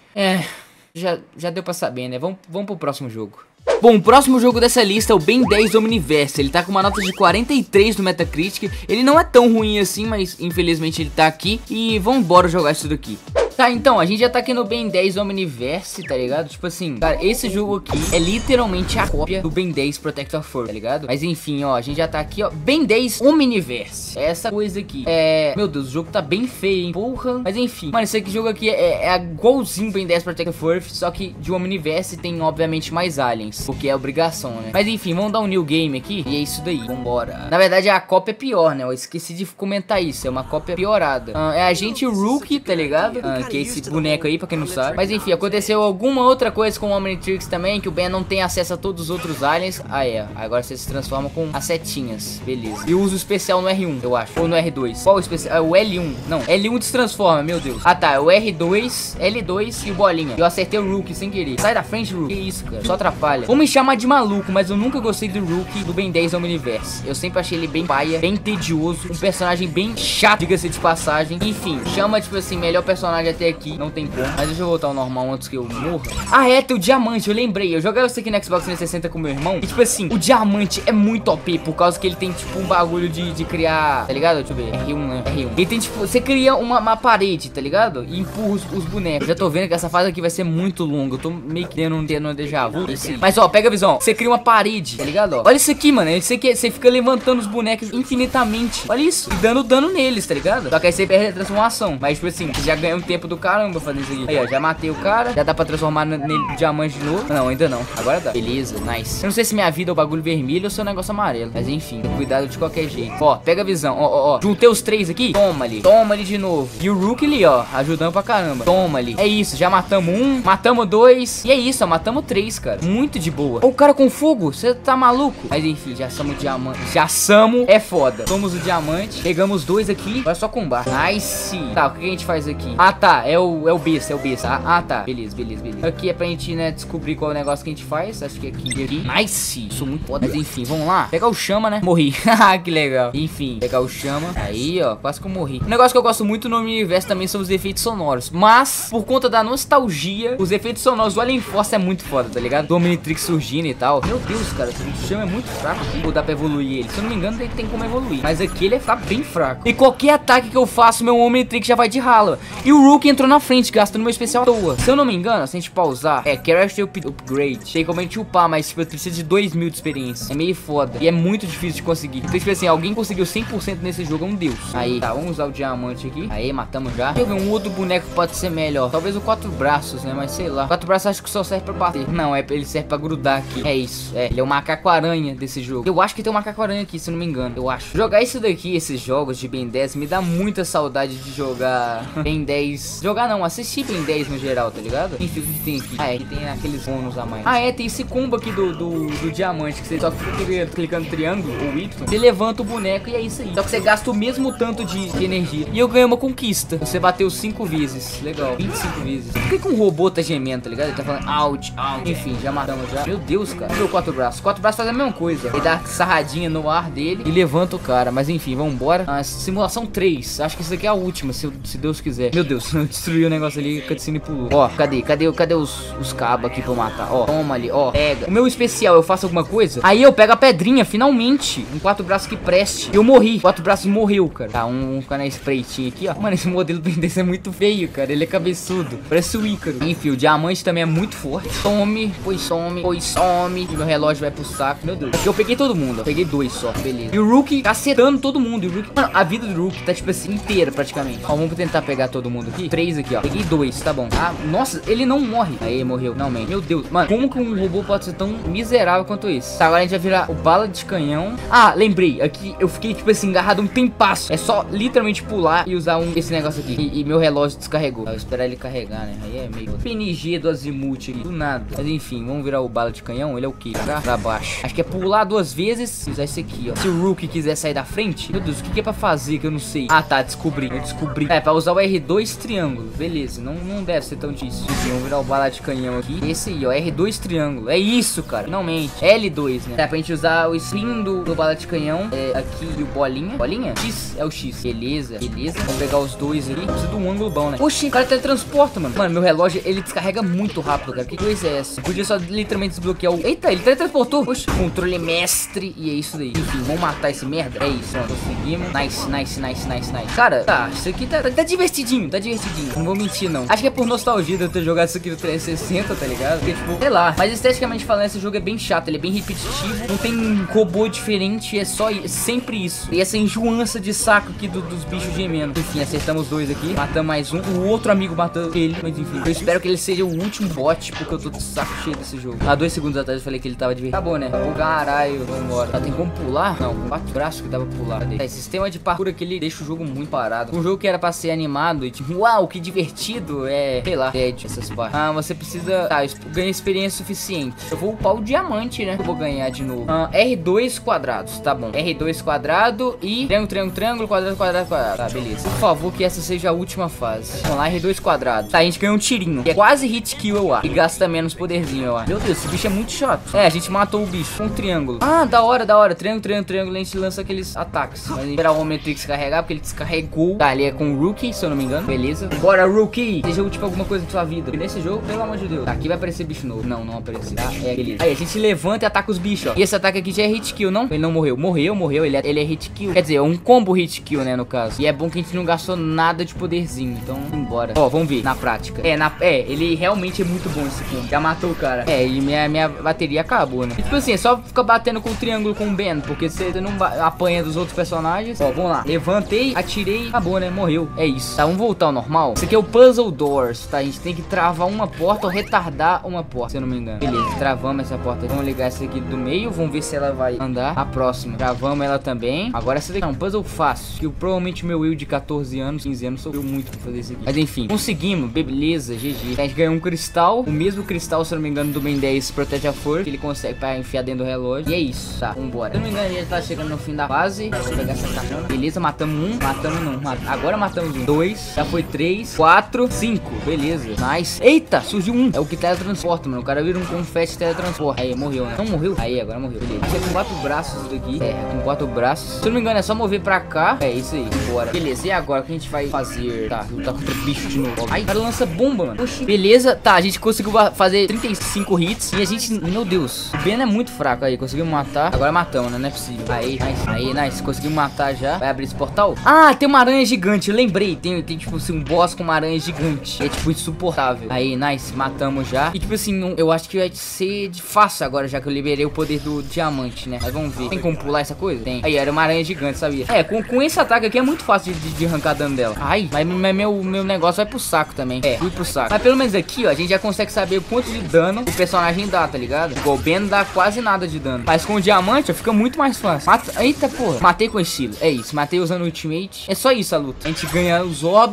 Já deu pra saber, né? Vamos pro próximo jogo. Bom, o próximo jogo dessa lista é o Ben 10 Omniverse. Ele tá com uma nota de 43 no Metacritic. Ele não é tão ruim assim, mas infelizmente ele tá aqui. E vamos embora jogar isso daqui. Tá, então, a gente já tá aqui no Ben 10 Omniverse, tá ligado? Tipo assim, cara, esse jogo aqui é literalmente a cópia do Ben 10 Protector 4, tá ligado? Mas enfim, ó, a gente já tá aqui, ó, Ben 10 Omniverse. É essa coisa aqui. Meu Deus, o jogo tá bem feio, hein? Porra. Mas enfim, mano, esse aqui jogo aqui é igualzinho Ben 10 Protector 4, só que de Omniverse tem, obviamente, mais aliens, porque é obrigação, né? Mas enfim, vamos dar um new game aqui. E é isso daí, vambora. Na verdade, a cópia é pior, né? Eu esqueci de comentar isso, é uma cópia piorada. É a gente Rookie, tá ligado? Que é esse boneco aí, pra quem não sabe. Mas enfim, aconteceu alguma outra coisa com o Omnitrix também, que o Ben não tem acesso a todos os outros aliens. Agora você se transforma com as setinhas. Beleza. E usa o especial no R1, eu acho. Ou no R2. Qual o especial? É o L1. Não, L1 destransforma, meu Deus. Ah, tá. É o R2, L2 e o bolinha. Eu acertei o Rookie sem querer. Sai da frente, Rookie. Que isso, cara. Só atrapalha. Vou me chamar de maluco, mas eu nunca gostei do Rookie do Ben 10 Omniverse. Eu sempre achei ele bem paia, bem tedioso. Um personagem bem chato, diga-se de passagem. Enfim, chama, tipo assim, melhor personagem até aqui. Não tem como. Mas deixa eu voltar ao normal antes que eu morra. Tem o diamante, eu lembrei. Eu jogava isso aqui no Xbox 360 com meu irmão. E tipo assim, o diamante é muito OP, por causa que ele tem tipo um bagulho de criar, tá ligado? Deixa eu ver, R1, né? R1. Ele tem tipo, você cria uma parede, tá ligado? E empurra os bonecos. Já tô vendo que essa fase aqui vai ser muito longa. Eu tô meio que tendo um déjà vu. Mas ó, pega a visão. Você cria uma parede, tá ligado? Ó, olha isso aqui, mano. Você fica levantando os bonecos infinitamente. Olha isso. E dando dano neles, tá ligado? Só que aí você perde a transformação. Mas tipo assim, você já ganha um tempo do caramba fazendo isso aqui. Aí, ó, já matei o cara. Já dá pra transformar nele diamante de novo. Não, ainda não. Agora dá. Beleza, nice. Eu não sei se minha vida é o bagulho vermelho ou se é o negócio amarelo. Mas enfim, tem cuidado de qualquer jeito. Ó, pega a visão. Ó. Juntei os três aqui. Toma ali. Toma ali de novo. E o Rookie ali, ó, ajudando pra caramba. Toma ali. É isso, já matamos um. Matamos dois. E é isso, ó, matamos três, cara. Muito de boa. Ó, o cara com fogo. Você tá maluco? Mas enfim, já somos diamante. Já somos. É foda. Somos o diamante. Pegamos dois aqui. Agora só combar. Nice. Tá, o que a gente faz aqui? Ah, tá. É o besta. É o besta. Ah, tá. Beleza. Aqui é pra gente, né, descobrir qual é o negócio que a gente faz. Acho que aqui. Nice. Sou muito foda. Mas enfim, vamos lá. Pegar o chama, né? Morri. Que legal. Enfim, pegar o chama. Aí, ó. Quase que eu morri. Um negócio que eu gosto muito no universo também são os efeitos sonoros. Mas, por conta da nostalgia, os efeitos sonoros do Alien Force é muito foda, tá ligado? Do Omnitrix surgindo e tal. Meu Deus, cara. O chama é muito fraco. Vou dar pra evoluir ele. Se eu não me engano, ele tem como evoluir. Mas aqui ele tá bem fraco. E qualquer ataque que eu faço, meu Omnitrix já vai de rala. E o Rookie entrou na frente, gastando meu especial à toa. Se eu não me engano, se a gente pausar, Character Upgrade. Tem como a gente upar, mas tipo, eu preciso de 2.000 de experiência. É meio foda. E é muito difícil de conseguir. Então, tipo assim, alguém conseguiu 100% nesse jogo, é um deus. Aí, tá, vamos usar o diamante aqui. Aí, matamos já. Deixa eu ver um outro boneco que pode ser melhor. Talvez o 4 braços, né? Mas sei lá. 4 braços acho que só serve pra bater. Não, ele serve pra grudar aqui. É isso. Ele é o macaco-aranha desse jogo. Eu acho que tem um macaco-aranha aqui, se eu não me engano. Eu acho. Jogar isso daqui, esses jogos de Ben 10, me dá muita saudade de jogar Ben 10 10. Jogar não, assistir Ben 10 no geral, tá ligado? Enfim, o que tem aqui? Ah, é, que tem aqueles bônus a mais. Ah, é, tem esse combo aqui do diamante, que você só fica clicando triângulo ou Y, você levanta o boneco e é isso aí. Só que você gasta o mesmo tanto de energia. E eu ganhei uma conquista. Você bateu 5 vezes. Legal, 25 vezes. Por que um robô tá gemendo, tá ligado? Ele tá falando out, out. Enfim, já matamos já. Meu Deus, cara. Cadê o 4 braços? 4 braços faz a mesma coisa. Ele dá sarradinha no ar dele e levanta o cara. Mas enfim, vambora. Simulação 3. Acho que isso aqui é a última, se Deus quiser. Meu Deus, destruiu o negócio ali, cutscene pulou. Ó, cadê os cabos aqui pra eu matar? Ó, toma ali, ó, pega. O meu especial, eu faço alguma coisa, aí eu pego a pedrinha, finalmente. Um 4 braços que preste. Eu morri. 4 braços morreu, cara. Tá, um ficar na espreitinha aqui, ó. Mano, esse modelo desse é muito feio, cara. Ele é cabeçudo. Parece o Ícaro. Enfim, o diamante também é muito forte. Some, pois some, pois some. E meu relógio vai pro saco. Meu Deus. Aqui eu peguei todo mundo, ó. Peguei 2 só. Beleza. E o Rookie cacetando todo mundo. E o Rookie... Mano, a vida do Rookie tá, tipo assim, inteira praticamente. Ó, vamos tentar pegar todo mundo aqui. 3 aqui, ó. Peguei 2, tá bom. Ah, nossa, ele não morre. Aí, morreu. Não, man. Meu Deus. Mano, como que um robô pode ser tão miserável quanto esse? Tá, agora a gente vai virar o bala de canhão. Ah, lembrei. Aqui eu fiquei, tipo assim, agarrado um tempasso. É só literalmente pular e usar esse negócio aqui. E meu relógio descarregou. Eu vou esperar ele carregar, né? Aí é meio PNG do Azimuth aqui. Do nada. Mas enfim, vamos virar o bala de canhão. Ele é o quê? Pra baixo. Acho que é pular 2 vezes e usar esse aqui, ó. Se o Rookie quiser sair da frente. Meu Deus, o que é pra fazer que eu não sei? Ah, tá. Descobri. Eu descobri. É, pra usar o R2 triângulo. Beleza. Não deve ser tão difícil. Enfim, vamos virar o bala de canhão aqui. Esse aí, ó. R2 triângulo. É isso, cara. Finalmente. L2, né? É pra gente usar o spin do bala de canhão. É aqui e o bolinha. Bolinha? X é o X. Beleza. Beleza. Vamos pegar os 2 ali. Precisa de um ângulo bom, né? Oxi, o cara teletransporta, mano. Mano, meu relógio, ele descarrega muito rápido, cara. Que coisa é essa? Eu podia só literalmente desbloquear o... Eita, ele teletransportou. Oxi. Controle mestre. E é isso daí. Enfim, vamos matar esse merda. É isso, ó. Conseguimos. Nice. Cara, tá. Isso aqui tá divertidinho. Tá divertidinho. Não vou mentir, não. Acho que é por nostalgia de eu ter jogado isso aqui no 360, tá ligado? Porque, tipo, sei lá. Mas esteticamente falando, esse jogo é bem chato. Ele é bem repetitivo. Não tem um robô diferente. É só sempre isso. E essa enjoança de saco aqui dos bichos gemendo. Enfim, acertamos 2 aqui. Matamos mais um. O outro amigo matou ele. Mas enfim, eu espero que ele seja o último bot, porque eu tô de saco cheio desse jogo. Há 2 segundos atrás eu falei que ele tava divertido. Acabou, né? Acabou, caralho. Vambora. Tá, tem como pular? Não, 4 braços que dava pra pular. Cadê? Esse sistema de parkour aqui, ele deixa o jogo muito parado. Um jogo que era pra ser animado e tipo, uau, que divertido. É, sei lá, essas partes. Ah, você precisa... Tá, ganha experiência suficiente. Eu vou upar o diamante, né? Eu vou ganhar de novo. R2 quadrados, tá bom. R2 quadrado e triângulo, quadrado. Tá, beleza. Por favor, que essa seja a última fase. Vamos lá, R2 quadrado. Tá, a gente ganhou um tirinho. Que é quase hit kill, eu acho. E gasta menos poderzinho, eu acho. Meu Deus, esse bicho é muito chato. É, a gente matou o bicho com um triângulo. Ah, da hora. Triângulo, a gente lança aqueles ataques. Mas esperar o Omnitrix carregar, porque ele descarregou. Tá, ele é com o Rookie, se eu não me engano. Beleza. Bora, Rookie. Seja útil pra alguma coisa na sua vida. E nesse jogo, pelo amor de Deus. Tá, aqui vai aparecer bicho novo. Não apareceu. Tá, é, beleza. Aí, a gente levanta e ataca os bichos, ó. E esse ataque aqui já é hit kill, não? Ele não morreu. Morreu. Ele é hit kill. Quer dizer, é um combo hit kill, né, no caso. E é bom que a gente não gastou nada de poderzinho. Então, embora. Ó, vamos ver na prática. Ele realmente é muito bom esse combo. Já matou o cara. É, e minha bateria acabou, né? E, tipo assim, é só ficar batendo com o triângulo com o Ben, porque você não apanha dos outros personagens. Ó, vamos lá. Levantei, atirei, acabou, né? Morreu. É isso. Tá, vamos voltar ao normal. Isso aqui é o Puzzle Doors, tá? A gente tem que travar uma porta ou retardar uma porta, se eu não me engano. Beleza, travamos essa porta. Vamos ligar essa aqui do meio. Vamos ver se ela vai andar. A próxima. Travamos ela também. Agora essa daqui é um puzzle fácil. Que provavelmente o meu Will de 14 anos, 15 anos, sofreu muito pra fazer isso aqui. Mas enfim, conseguimos. Beleza, GG. A gente ganhou um cristal. O mesmo cristal, se eu não me engano, do Ben 10 protege a força. Que ele consegue pra enfiar dentro do relógio. E é isso. Tá, vambora. Se eu não me engano, a gente tá chegando no fim da fase. Deixa eu pegar essa caixa. Beleza, matamos um. Matamos não. Agora matamos um. 2. Já foi 3. 4. 5. Beleza. Nice. Eita, surgiu um. É o que teletransporta, mano. O cara vira um confete teletransporta. Aí, morreu, né? Não morreu? Aí, agora morreu. Beleza. Acho que é com 4 braços isso daqui. É, com 4 braços. Se eu não me engano, é só mover pra cá. É isso aí. Bora. Beleza. E agora o que a gente vai fazer? Tá, lutar contra o bicho de novo. Ai, o cara lança bomba, mano. Oxi. Beleza. Tá, a gente conseguiu fazer 35 hits. E a gente... Meu Deus. O Ben é muito fraco aí. Conseguimos matar. Agora matamos, né? Não é possível. Aí, nice. Conseguimos matar já. Vai abrir esse portal? Ah, tem uma aranha gigante. Eu lembrei. Tem tipo assim, um boss com uma aranha gigante. É tipo insuportável. Aí, nice. Matamos já. E tipo assim, eu acho que vai ser de fácil agora, já que eu liberei o poder do diamante, né? Mas vamos ver. Tem como pular essa coisa? Tem. Aí, era uma aranha gigante, sabia? É, com esse ataque aqui é muito fácil de arrancar dano dela. Ai, mas meu negócio vai pro saco também. É, fui pro saco. Mas pelo menos aqui, ó, a gente já consegue saber o quanto de dano o personagem dá, tá ligado? O Ben não dá quase nada de dano. Mas com o diamante, ó, fica muito mais fácil. Eita, porra. Matei com estilo. É isso. Matei usando o ultimate. É só isso a luta. A gente ganha os orbs. Eu não sei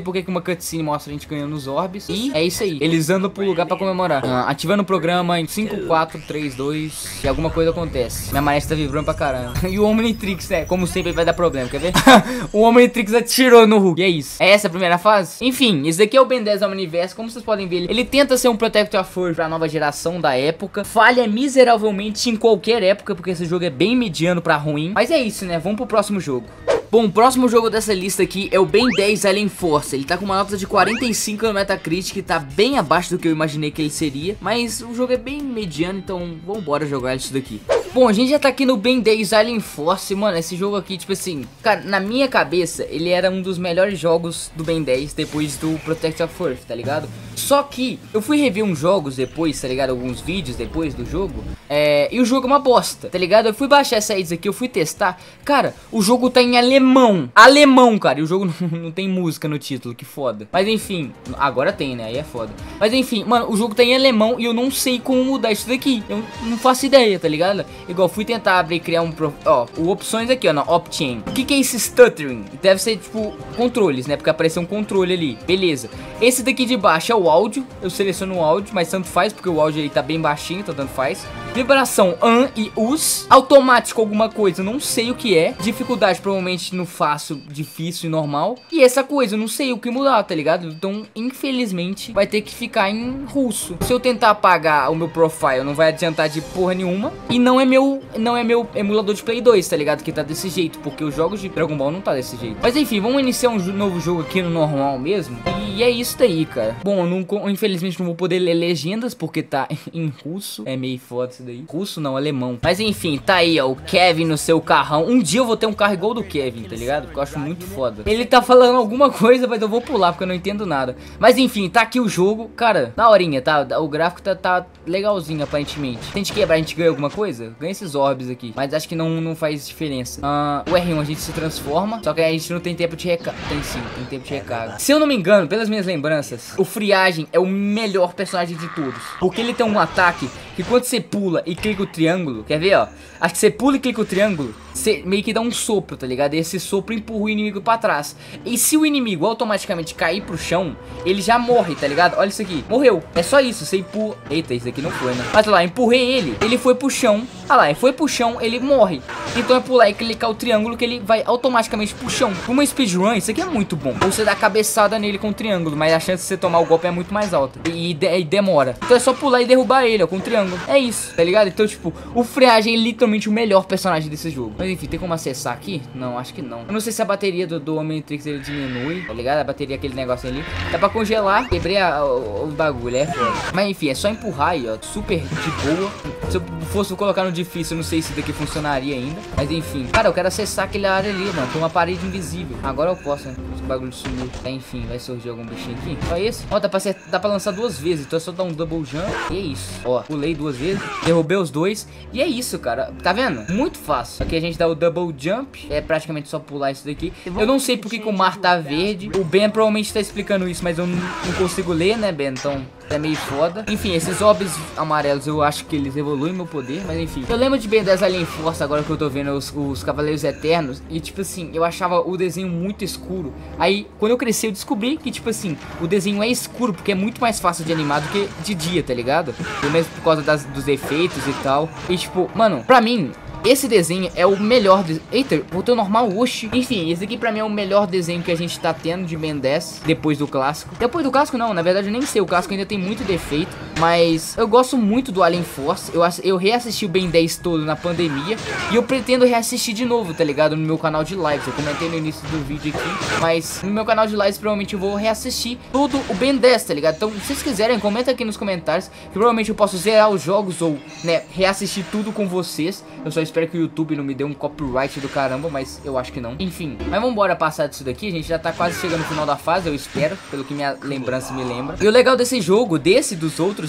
por que uma cutscene mostra a gente ganhando os orbes. E é isso aí. Eles andam pro lugar pra comemorar. Ativando o programa em 5, 4, 3, 2. E alguma coisa acontece. Minha maré tá vibrando pra caramba. E o Omnitrix, né? Como sempre, vai dar problema. Quer ver? O Omnitrix atirou no Hulk. E é isso. É essa a primeira fase? Enfim, esse daqui é o Ben 10 Omniverse. Como vocês podem ver, ele tenta ser um Protector Force pra nova geração da época. Falha miseravelmente em qualquer época, porque esse jogo é bem mediano pra ruim. Mas é isso, né? Vamos pro próximo jogo. Bom, o próximo jogo dessa lista aqui é o Ben 10 Alien Force. Ele tá com uma nota de 45 no Metacritic, tá bem abaixo do que eu imaginei que ele seria. Mas o jogo é bem mediano, então vambora jogar isso daqui. Bom, a gente já tá aqui no Ben 10 Alien Force. Mano, esse jogo aqui, tipo assim, cara, na minha cabeça, ele era um dos melhores jogos do Ben 10 depois do Protector of Earth, tá ligado? Só que eu fui rever uns jogos depois, tá ligado? Alguns vídeos depois do jogo. E o jogo é uma bosta, tá ligado? Eu fui baixar essa aí aqui, eu fui testar. Cara, o jogo tá em alemão. Alemão, cara. E o jogo não tem música no título, que foda. Mas enfim, agora tem, né? Aí é foda. Mas enfim, mano, o jogo tá em alemão e eu não sei como mudar isso daqui. Eu não faço ideia, tá ligado? Igual, fui tentar abrir e criar um... Ó, opções aqui, ó, na Opchain. O que é esse stuttering? Deve ser, tipo, controles, né? Porque apareceu um controle ali. Beleza. Esse daqui de baixo é o áudio. Eu seleciono o áudio, mas tanto faz, porque o áudio aí tá bem baixinho, então tanto faz. Vibração, an e us. Automático alguma coisa, não sei o que é. Dificuldade, provavelmente no fácil, difícil e normal. E essa coisa, eu não sei o que mudar, tá ligado? Então, infelizmente, vai ter que ficar em russo. Se eu tentar apagar o meu profile, não vai adiantar de porra nenhuma. E não é meu emulador de Play 2, tá ligado? Que tá desse jeito, porque os jogos de Dragon Ball não tá desse jeito. Mas enfim, vamos iniciar um novo jogo aqui no normal mesmo. E é isso daí, cara. Bom, eu infelizmente não vou poder ler legendas, porque tá em russo. É meio foda isso daí. Russo não, alemão. Mas enfim, tá aí, ó, o Kevin no seu carrão. Um dia eu vou ter um carro igual do Kevin, tá ligado? Porque eu acho muito foda. Ele tá falando alguma coisa, mas eu vou pular, porque eu não entendo nada. Mas enfim, tá aqui o jogo. Cara, da horinha, tá? O gráfico tá legalzinho, aparentemente. Se a gente quebrar, a gente ganha alguma coisa? Ganha esses orbes aqui. Mas acho que não faz diferença. O R1 a gente se transforma, só que a gente não tem tempo de recarga. Tem sim, tem tempo de recarga. Se eu não me engano, pelas minhas lembranças, o Friagem é o melhor personagem de todos. Porque ele tem um ataque que quando você pula e clica o triângulo, quer ver, ó? Acho que você pula e clica o triângulo, você meio que dá um sopro, tá ligado? E esse sopro empurra o inimigo pra trás. E se o inimigo automaticamente cair pro chão, ele já morre, tá ligado? Olha isso aqui, morreu. É só isso, você empurra... Eita, isso aqui não foi, né? Mas olha lá, empurrei ele foi pro chão. Olha lá, ele foi pro chão, ele morre. Então é pular e clicar o triângulo que ele vai automaticamente pro chão. Uma speedrun, isso aqui é muito bom. Ou você dá cabeçada nele com o triângulo, mas a chance de você tomar o golpe é muito mais alta. E demora. Então é só pular e derrubar ele, ó, com o triângulo. É isso, tá ligado? Então, tipo, o Friagem é literalmente o melhor personagem desse jogo. Mas enfim, tem como acessar aqui? Não, acho que não. Eu não sei se a bateria do Omnitrix ele diminui, tá ligado? A bateria, aquele negócio ali. Dá pra congelar. Quebrei o bagulho, é foda. Mas enfim, é só empurrar aí, ó. Super de boa. Se eu fosse colocar no difícil, eu não sei se daqui funcionaria ainda. Mas enfim. Cara, eu quero acessar aquela área ali, mano. Tem uma parede invisível. Agora eu posso, né? Esse bagulho sumiu. Enfim, vai surgir algum bichinho aqui. Só esse. Ó, dá pra lançar 2 vezes. Então é só dar um double jump. E é isso. Ó, pulei 2 vezes. Derrubei os 2. E é isso, cara. Tá vendo? Muito fácil. Aqui a gente dá o double jump. É praticamente só pular isso daqui. Eu não sei porque que o mar tá verde. O Ben provavelmente tá explicando isso, mas eu não consigo ler, né, Ben? Então é meio foda. Enfim, esses orbes amarelos eu acho que eles evoluem meu poder, mas enfim. Eu lembro de Ben 10 Alien Force agora que eu tô vendo os Cavaleiros Eternos. E tipo assim, eu achava o desenho muito escuro. Aí, quando eu cresci, eu descobri que tipo assim, o desenho é escuro porque é muito mais fácil de animar do que de dia, tá ligado? Pelo menos por causa dos efeitos e tal. E tipo, mano, pra mim... esse desenho é o melhor... Eita, voltou normal, oxi. Enfim, esse aqui pra mim é o melhor desenho que a gente tá tendo de Ben 10 depois do clássico. Depois do clássico não, na verdade eu nem sei. O clássico ainda tem muito defeito. Mas eu gosto muito do Alien Force. Eu reassisti o Ben 10 todo na pandemia. E eu pretendo reassistir de novo, tá ligado? No meu canal de lives. Eu comentei no início do vídeo aqui. Mas no meu canal de lives provavelmente eu vou reassistir todo o Ben 10, tá ligado? Então se vocês quiserem, comenta aqui nos comentários. Que provavelmente eu posso zerar os jogos ou, né, reassistir tudo com vocês. Eu só espero que o YouTube não me dê um copyright do caramba, mas eu acho que não. Enfim, mas vambora passar disso daqui. A gente já tá quase chegando no final da fase, eu espero, pelo que minha lembrança me lembra. E o legal desse jogo, dos outros,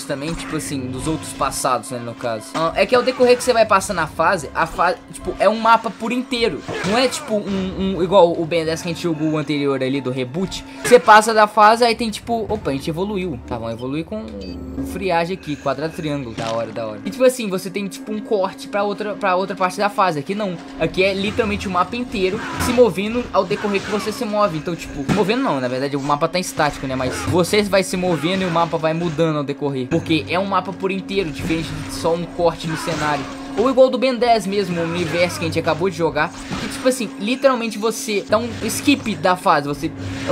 vídeos também, tipo assim, dos outros passados, né, no caso. É que ao decorrer que você vai passando a fase, tipo, é um mapa por inteiro. Não é tipo igual o Ben 10 que a gente jogou o anterior ali do reboot. Você passa da fase, aí tem tipo, opa, a gente evoluiu. Tá, vamos evoluir com o friagem aqui, quadrado, triângulo, da hora. E tipo assim, você tem tipo um corte pra outra parte da fase. Aqui não, aqui é literalmente o mapa inteiro se movendo ao decorrer que você se move. Então tipo, movendo não, na verdade o mapa tá estático, né, mas você vai se movendo e o mapa vai mudando ao decorrer, porque é um mapa por inteiro, diferente de só um corte no cenário. Ou igual do Ben 10 mesmo, o universo que a gente acabou de jogar. Que tipo assim, literalmente você dá um skip da fase. Você,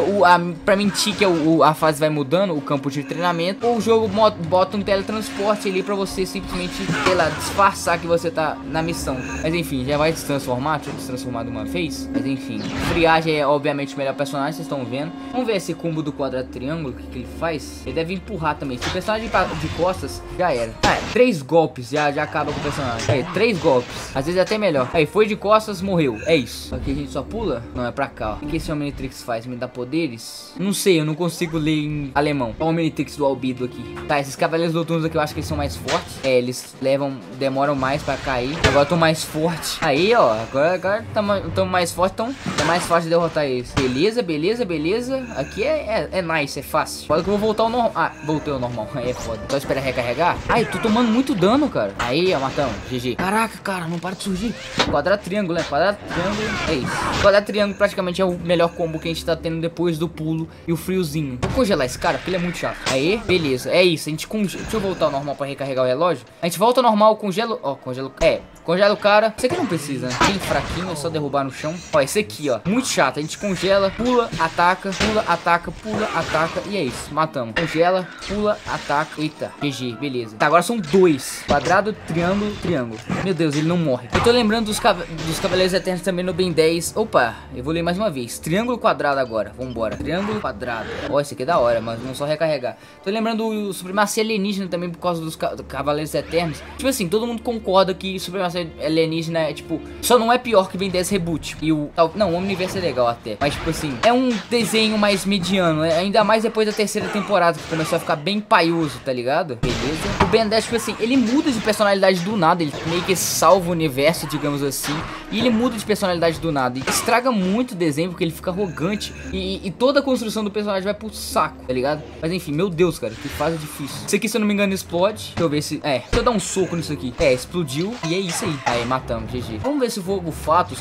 pra mentir que a fase vai mudando, o campo de treinamento. Ou o jogo bota um teletransporte ali pra você simplesmente, sei lá, disfarçar que você tá na missão. Mas enfim, já vai se transformar. Deixa eu se transformar de uma vez. Mas enfim, friagem é obviamente o melhor personagem, vocês estão vendo. Vamos ver esse combo do quadrado triângulo, o que ele faz. Ele deve empurrar também. Se o personagem de costas, já era. 3 golpes, já acaba com o personagem. Aí, 3 golpes, às vezes até melhor. Aí, foi de costas, morreu, é isso. Aqui a gente só pula? Não, é pra cá, ó. O que esse Omnitrix faz? Me dá poderes? Não sei, eu não consigo ler em alemão. Olha o Omnitrix do Albedo aqui. Tá, esses cavaleiros noturnos aqui eu acho que eles são mais fortes. É, eles demoram mais pra cair. Agora eu tô mais forte. Aí, ó, agora tamo mais forte, então é mais fácil de derrotar eles. Beleza, beleza, beleza. Aqui é nice, é fácil. Agora que eu vou voltar ao normal. Ah, voltei ao normal, aí é foda. Só espera recarregar. Ai, tô tomando muito dano, cara. Aí, ó, matamos, GG. Caraca, cara, não para de surgir. Quadrado, triângulo, né? Quadrado, triângulo, é isso. Quadrado, triângulo praticamente é o melhor combo que a gente tá tendo depois do pulo e o friozinho. Vou congelar esse cara, porque ele é muito chato. Aí, beleza, é isso. A gente congela. Deixa eu voltar ao normal pra recarregar o relógio. A gente volta ao normal, congelo. Ó, congelo. Congela o cara. Esse aqui não precisa, né? Bem fraquinho, é só derrubar no chão. Ó, esse aqui, ó. Muito chato. A gente congela, pula, ataca, pula, ataca, pula, ataca. E é isso. Matamos. Congela, pula, ataca. Eita, GG, beleza. Tá, agora são 2. Quadrado, triângulo, triângulo. Meu Deus, ele não morre. Eu tô lembrando dos Cavaleiros Eternos também no Ben 10. Opa, evoluí mais uma vez. Triângulo, quadrado agora. Vambora. Triângulo, quadrado. Ó, esse aqui é da hora, mas vamos só recarregar. Tô lembrando o Supremacia Alienígena também por causa dos Cavaleiros Eternos. Tipo assim, todo mundo concorda que Supremacia Alienígena é, tipo, só não é pior que Ben 10 Reboot. E não, o Omniverse é legal até. Mas, tipo assim, é um desenho mais mediano. Ainda mais depois da terceira temporada, que começou a ficar bem paioso, tá ligado? Beleza. O Ben 10, tipo assim, ele muda de personalidade do nada. Ele meio que salva o universo, digamos assim. E ele muda de personalidade do nada. E estraga muito o desenho, porque ele fica arrogante. E toda a construção do personagem vai pro saco, tá ligado? Mas enfim, meu Deus, cara, que fase difícil. Isso aqui, se eu não me engano, explode. Deixa eu ver se... deixa eu dar um soco nisso aqui. Explodiu. E é isso aí. Aí, matamos, GG. Vamos ver se o fogo fato...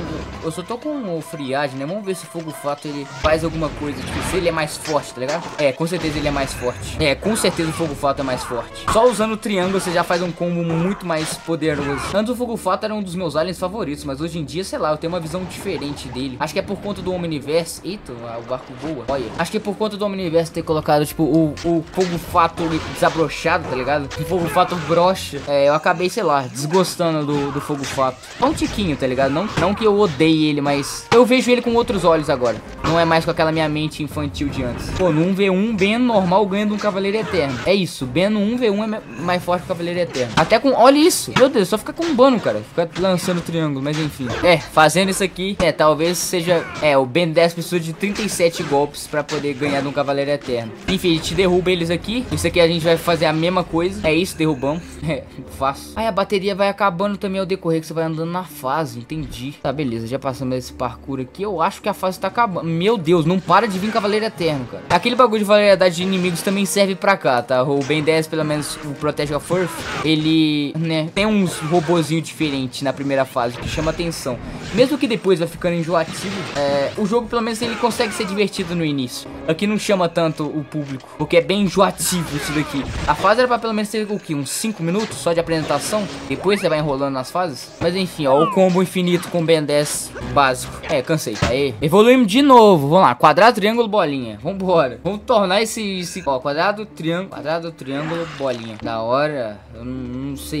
Eu só tô com o friagem, né? Vamos ver se o fogo fato, ele faz alguma coisa. Tipo, se ele é mais forte, tá ligado? Com certeza ele é mais forte. Com certeza o fogo fato é mais forte. Só usando o triângulo, você já faz um combo muito mais poderoso. Antes o fogo fato era um dos meus aliens favoritos, mas hoje em dia, sei lá, eu tenho uma visão diferente dele. Acho que é por conta do Omniverse. Eita, o barco voa. Olha. Acho que é por conta do Omniverse ter colocado, tipo, o fogo fato desabrochado, tá ligado? O fogo fato brocha. Eu acabei, sei lá, desgostando do fogo fato. Só um tiquinho, tá ligado? Não que eu odeie ele, mas eu vejo ele com outros olhos agora. Não é mais com aquela minha mente infantil de antes. Pô, no 1v1, Ben normal ganha de um Cavaleiro Eterno. É isso, Ben no 1v1 é mais forte que o Cavaleiro Eterno. Até com... Olha isso! Meu Deus, só fica combando, cara. Fica lançando triângulo, mas enfim. Fazendo isso aqui, talvez seja... o Ben 10 precisa de 37 golpes pra poder ganhar de um Cavaleiro Eterno. Enfim, a gente derruba eles aqui. Isso aqui a gente vai fazer a mesma coisa. É isso, derrubamos. Fácil. Aí a bateria vai acabando também ao decorrer que você vai andando na fase, entendi. Tá, beleza, já passamos esse parkour aqui. Eu acho que a fase tá acabando. Meu Deus, não para de vir Cavaleiro Eterno, cara. Aquele bagulho de variedade de inimigos também serve pra cá, tá? O Ben 10, pelo menos o Protege of Earth, ele, né, tem uns robozinhos diferentes na primeira fase que chama atenção. Mesmo que depois vai ficando enjoativo, o jogo, pelo menos, ele consegue ser divertido no início. Aqui não chama tanto o público, porque é bem enjoativo isso daqui. A fase era pra pelo menos ter o quê? Uns 5 minutos só de apresentação? Depois você vai enrolando nas fases. Mas enfim, ó, o combo infinito com Ben 10 básico. Cansei. Aí, evoluímos de novo. Vamos lá, quadrado, triângulo, bolinha. Vambora. Vamos tornar esse ó, quadrado, triângulo, bolinha. Da hora. Eu não sei se faz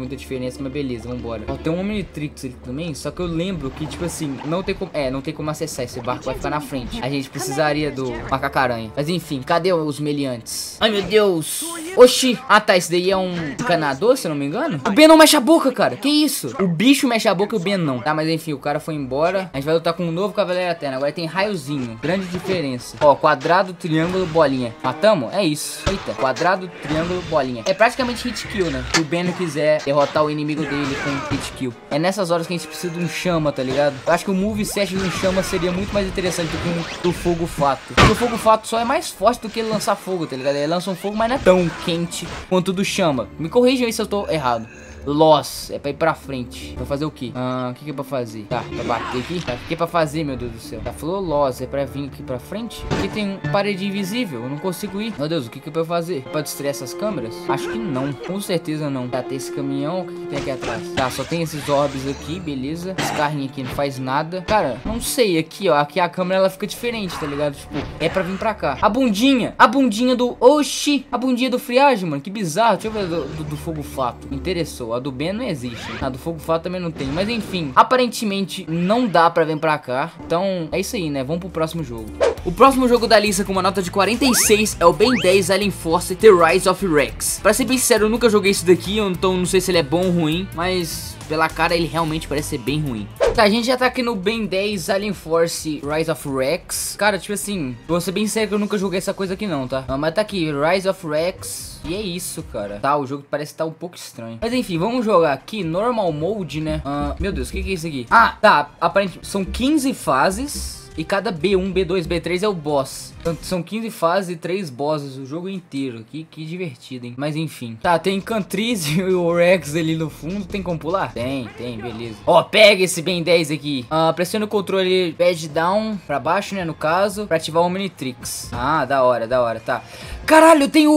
muita diferença, mas beleza, vambora. Ó, tem um Omnitrix ali também, só que eu lembro que, tipo assim, não tem como acessar, esse barco vai ficar na frente. A gente precisaria do macaco-aranha. Mas enfim, cadê os meliantes? Ai, meu Deus. Oxi. Ah, tá, esse daí é um encanador, se eu não me engano. O Ben não mexe a boca, cara. Que isso? O bicho mexe a boca e o Ben não. Tá, mas enfim, o cara foi embora. A gente vai lutar com um novo Cavaleiro Eterno. Agora tem raiozinho. Grande diferença. Ó, quadrado, triângulo, bolinha. Matamos? É isso. Eita, quadrado, triângulo, bolinha. É praticamente hit kill, né? Se o Ben não quiser derrotar o inimigo dele com hit kill. É nessas horas que a gente precisa de um chama, tá ligado? Eu acho que o moveset de um chama seria muito mais interessante do que um do fogo fato. Porque o fogo fato só é mais forte do que ele lançar fogo, tá ligado? Ele lança um fogo, mas não é tão quente quanto o do chama. Me corrijam aí se eu tô errado. Loss, é pra ir pra frente. Pra fazer o quê? O que é pra fazer? Tá, pra bater aqui? Tá, o que é pra fazer, meu Deus do céu? Tá, falou loss, é pra vir aqui pra frente? Aqui tem parede invisível, eu não consigo ir. Meu Deus, o que é pra eu fazer? Pra destruir essas câmeras? Acho que não, com certeza não. Tá, tem esse caminhão, o que tem aqui atrás? Tá, só tem esses orbes aqui, beleza. Esse carrinho aqui não faz nada. Cara, não sei, aqui ó, aqui a câmera ela fica diferente, tá ligado? Tipo, é pra vir pra cá. A bundinha do... Oxi, a bundinha do friagem, mano, que bizarro. Deixa eu ver do fogo fato. Me interessou. A do Ben não existe. A do fogo fato também não tem. Mas enfim, aparentemente não dá pra vir pra cá. Então é isso aí, né? Vamos pro próximo jogo. O próximo jogo da lista com uma nota de 46 é o Ben 10 Alien Force The Rise of Rex. Pra ser bem sincero, eu nunca joguei isso daqui, então não sei se ele é bom ou ruim, mas pela cara ele realmente parece ser bem ruim. Tá, a gente já tá aqui no Ben 10 Alien Force Rise of Rex. Cara, tipo assim, vou ser bem sério que eu nunca joguei essa coisa aqui não, tá? Mas tá aqui, Rise of Rex. E é isso, cara. Tá, o jogo parece estar um pouco estranho. Mas enfim, vamos jogar aqui, Normal Mode, né? Meu Deus, o que é isso aqui? Ah, tá, aparentemente são 15 fases. E cada B1, B2, B3 é o boss. Então, são 15 fases e 3 bosses o jogo inteiro. Que divertido, hein? Mas enfim. Tá, tem Cantriz e o Rex ali no fundo. Tem como pular? Tem, beleza. Ó, pega esse Ben 10 aqui. Pressiona o controle pad down pra baixo, né, no caso, pra ativar o Omnitrix. Ah, da hora, tá. Caralho, tem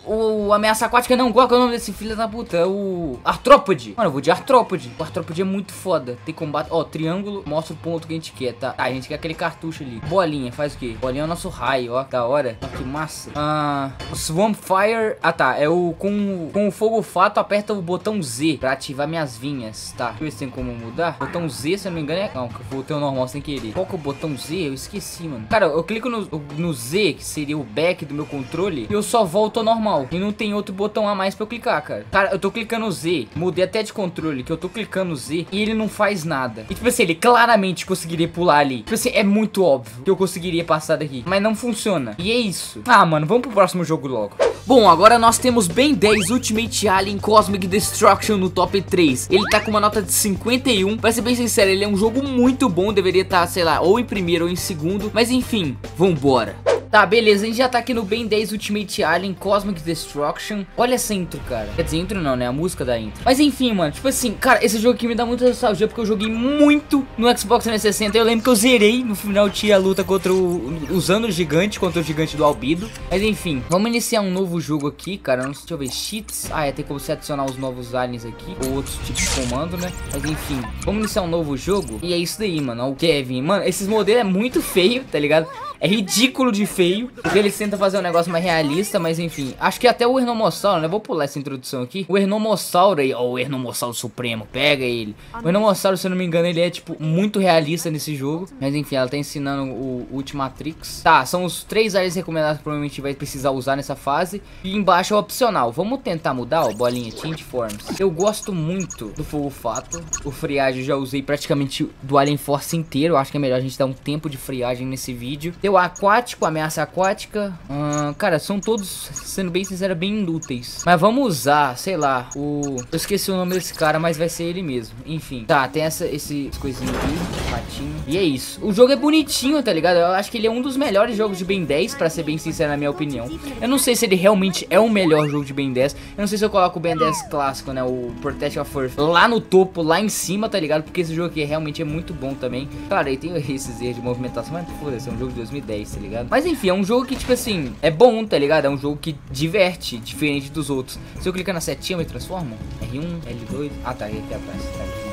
o ameaça aquática, não. Qual é o nome desse filho da puta? O Artrópode. Mano, eu vou de Artrópode. O Artrópode é muito foda. Tem combate. Ó, triângulo mostra o ponto que a gente quer, tá? A gente quer aquele cartucho ali. Bolinha, faz o quê? Bolinha é o nosso raio, ó. Da hora. Ó, que massa. Swamp Fire. Ah, tá. É o com o fogo fato, aperta o botão Z pra ativar minhas vinhas. Tá. Deixa eu ver se tem como mudar. Botão Z, se eu não me engano, é. Não, que eu voltei o normal sem querer. Qual que é o botão Z? Eu esqueci, mano. Cara, eu clico no Z, que seria o back do meu controle. E eu só volto ao normal. E não tem outro botão a mais pra eu clicar, cara. Cara, eu tô clicando Z. Mudei até de controle, que eu tô clicando Z. E ele não faz nada. E tipo assim, ele claramente conseguiria pular ali. Tipo assim, é muito óbvio que eu conseguiria passar daqui. Mas não funciona. E é isso. Ah, mano, vamos pro próximo jogo logo. Bom, agora nós temos Ben 10 Ultimate Alien Cosmic Destruction no top 3. Ele tá com uma nota de 51. Pra ser bem sincero, ele é um jogo muito bom. Deveria estar, sei lá, ou em primeiro ou em segundo. Mas enfim, vambora. Tá, beleza, a gente já tá aqui no Ben 10 Ultimate Alien Cosmic Destruction. Olha essa intro, cara. Quer dizer, intro não, né? A música da intro. Mas enfim, mano, tipo assim, cara, esse jogo aqui me dá muita nostalgia porque eu joguei muito no Xbox 360. Eu lembro que eu zerei, no final tinha a luta contra usando o gigante, contra o gigante do Albedo. Mas enfim, vamos iniciar um novo jogo aqui, cara. Não sei, deixa eu ver, cheats. Ah, tem como você adicionar os novos aliens aqui, ou outros tipos de comando, né? Mas enfim, vamos iniciar um novo jogo. E é isso daí, mano, ó, o Kevin. Mano, esses modelos é muito feio, tá ligado? É ridículo de feio, porque eles tentam fazer um negócio mais realista, mas enfim. Acho que até o Ernomossauro, né? Vou pular essa introdução aqui. O Ernomossauro aí, ó, o Ernomossauro Supremo, pega ele. O Ernomossauro, se eu não me engano, ele é, tipo, muito realista nesse jogo. Mas enfim, ela tá ensinando o Ultimatrix. Tá, são os 3 áreas recomendadas que provavelmente vai precisar usar nessa fase. E embaixo é opcional. Vamos tentar mudar, ó, bolinha, Change Forms. Eu gosto muito do Fogo Fato. O friagem eu já usei praticamente do Alien Force inteiro. Eu acho que é melhor a gente dar um tempo de friagem nesse vídeo. O aquático, ameaça aquática. Cara, são todos, sendo bem sincero, bem inúteis. Mas vamos usar, sei lá, eu esqueci o nome desse cara, mas vai ser ele mesmo. Enfim, tá, tem esse coisinho aqui, patinho. E é isso. O jogo é bonitinho, tá ligado? Eu acho que ele é um dos melhores jogos de Ben 10, pra ser bem sincero, na minha opinião. Eu não sei se ele realmente é o melhor jogo de Ben 10. Eu não sei se eu coloco o Ben 10 clássico, né, o Protect of Earth, lá no topo, lá em cima, tá ligado? Porque esse jogo aqui realmente é muito bom também. Claro, aí tem esses erros de movimentação, mas foda-se, é um jogo de 2010, tá ligado? Mas enfim, é um jogo que, tipo assim, é bom, tá ligado? É um jogo que diverte, diferente dos outros. Se eu clicar na setinha, eu me transformo? R1, L2... Ah, tá, aqui atrás, tá aqui.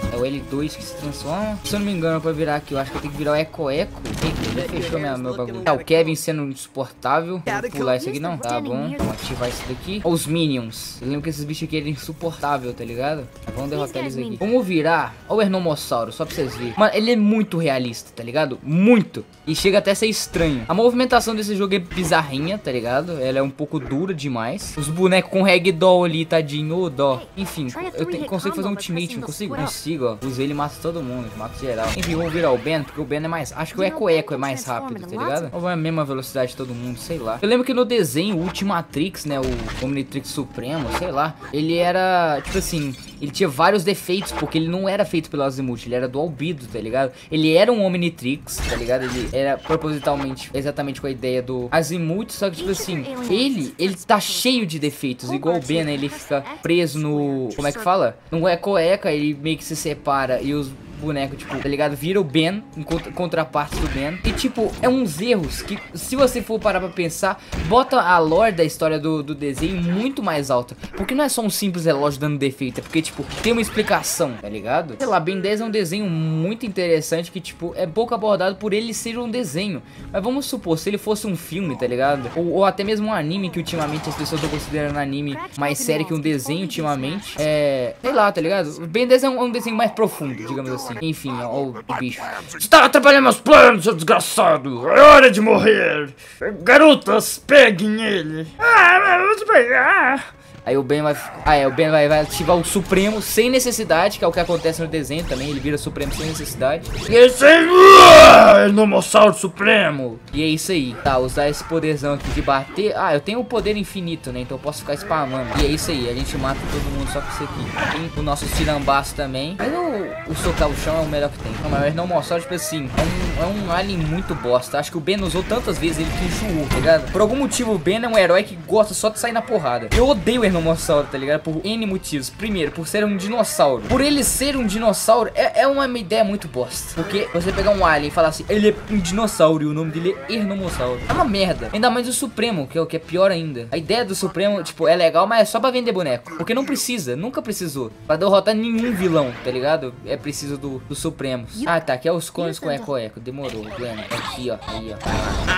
É o L2 que se transforma. Se eu não me engano, pra virar aqui, eu acho que eu tenho que virar o Eco. Eita, já fechou meu bagulho. É, o Kevin sendo insuportável. Vou pular isso aqui não. Tá bom. Vamos ativar isso daqui. Ó, os Minions. Eu lembro que esses bichos aqui eram insuportáveis, tá ligado? Vamos derrotar eles aqui. Vamos virar. Ó o Ernomossauro, só pra vocês verem. Mano, ele é muito realista, tá ligado? Muito. E chega até a ser estranho. A movimentação desse jogo é bizarrinha, tá ligado? Ela é um pouco dura demais. Os bonecos com ragdoll ali, tadinho, ô dó. Enfim, eu consigo fazer um ultimate, não consigo? Consigo, ó. Usei ele mata todo mundo, mata geral. Enfim, vou virar o Ben, porque o Ben é mais... Acho que o Eco é mais rápido, tá ligado? Ou vai a mesma velocidade de todo mundo, sei lá. Eu lembro que no desenho, o Ultimatrix, né, o Omnitrix Supremo, sei lá, ele era, tipo assim, ele tinha vários defeitos, porque ele não era feito pelo Azimuth, ele era do Albedo, tá ligado? Ele era um Omnitrix, tá ligado? Ele era propositalmente, exatamente com a ideia do Azimuth, só que, tipo assim, ele tá cheio de defeitos, igual o Ben, né, ele fica preso no, como é que fala? No Eco, ele meio que se separa e os boneco, tipo, tá ligado? Vira o Ben, em contraparte do Ben. E, tipo, é uns erros que, se você for parar pra pensar, bota a lore da história do desenho muito mais alta. Porque não é só um simples relógio dando defeito, é porque, tipo, tem uma explicação, tá ligado? Sei lá, Ben 10 é um desenho muito interessante que, tipo, é pouco abordado por ele ser um desenho. Mas vamos supor, se ele fosse um filme, tá ligado? Ou até mesmo um anime, que ultimamente as pessoas estão considerando anime mais sério que um desenho ultimamente. Sei lá, tá ligado? O Ben 10 é um desenho mais profundo, digamos assim. Enfim, ó o bicho. Está atrapalhando meus planos, seu desgraçado. É hora de morrer. Garotas, peguem ele. Vamos pegar. Aí o Ben vai... o Ben vai ativar o Supremo sem necessidade, que é o que acontece no desenho também. Ele vira Supremo sem necessidade. E esse aí... Ernomossauro Supremo. E é isso aí. Tá, usar esse poderzão aqui de bater. Eu tenho o poder infinito, né? Então eu posso ficar spamando. E é isso aí. A gente mata todo mundo só com isso aqui. Tem o nosso tirambaço também. Mas o socar o chão é o melhor que tem. Não, mas o Ernomossauro, tipo assim, é um alien muito bosta. Acho que o Ben usou tantas vezes ele que enxurrou, tá ligado? Por algum motivo o Ben é um herói que gosta só de sair na porrada. Eu odeio o Ernomossauro, tá ligado? Por N motivos. Primeiro, por ser um dinossauro. Por ele ser um dinossauro, é uma ideia muito bosta. Porque você pegar um alien e falar assim, ele é um dinossauro e o nome dele é Ernomossauro. É uma merda. Ainda mais o Supremo, que é o que é pior ainda. A ideia do Supremo, tipo, é legal, mas é só pra vender boneco. Porque não precisa, nunca precisou. Pra derrotar nenhum vilão, tá ligado? É preciso do Supremo. Ah, tá. Aqui é os clones com Eco. Demorou, Glenn. Aqui, ó. Aí, ó.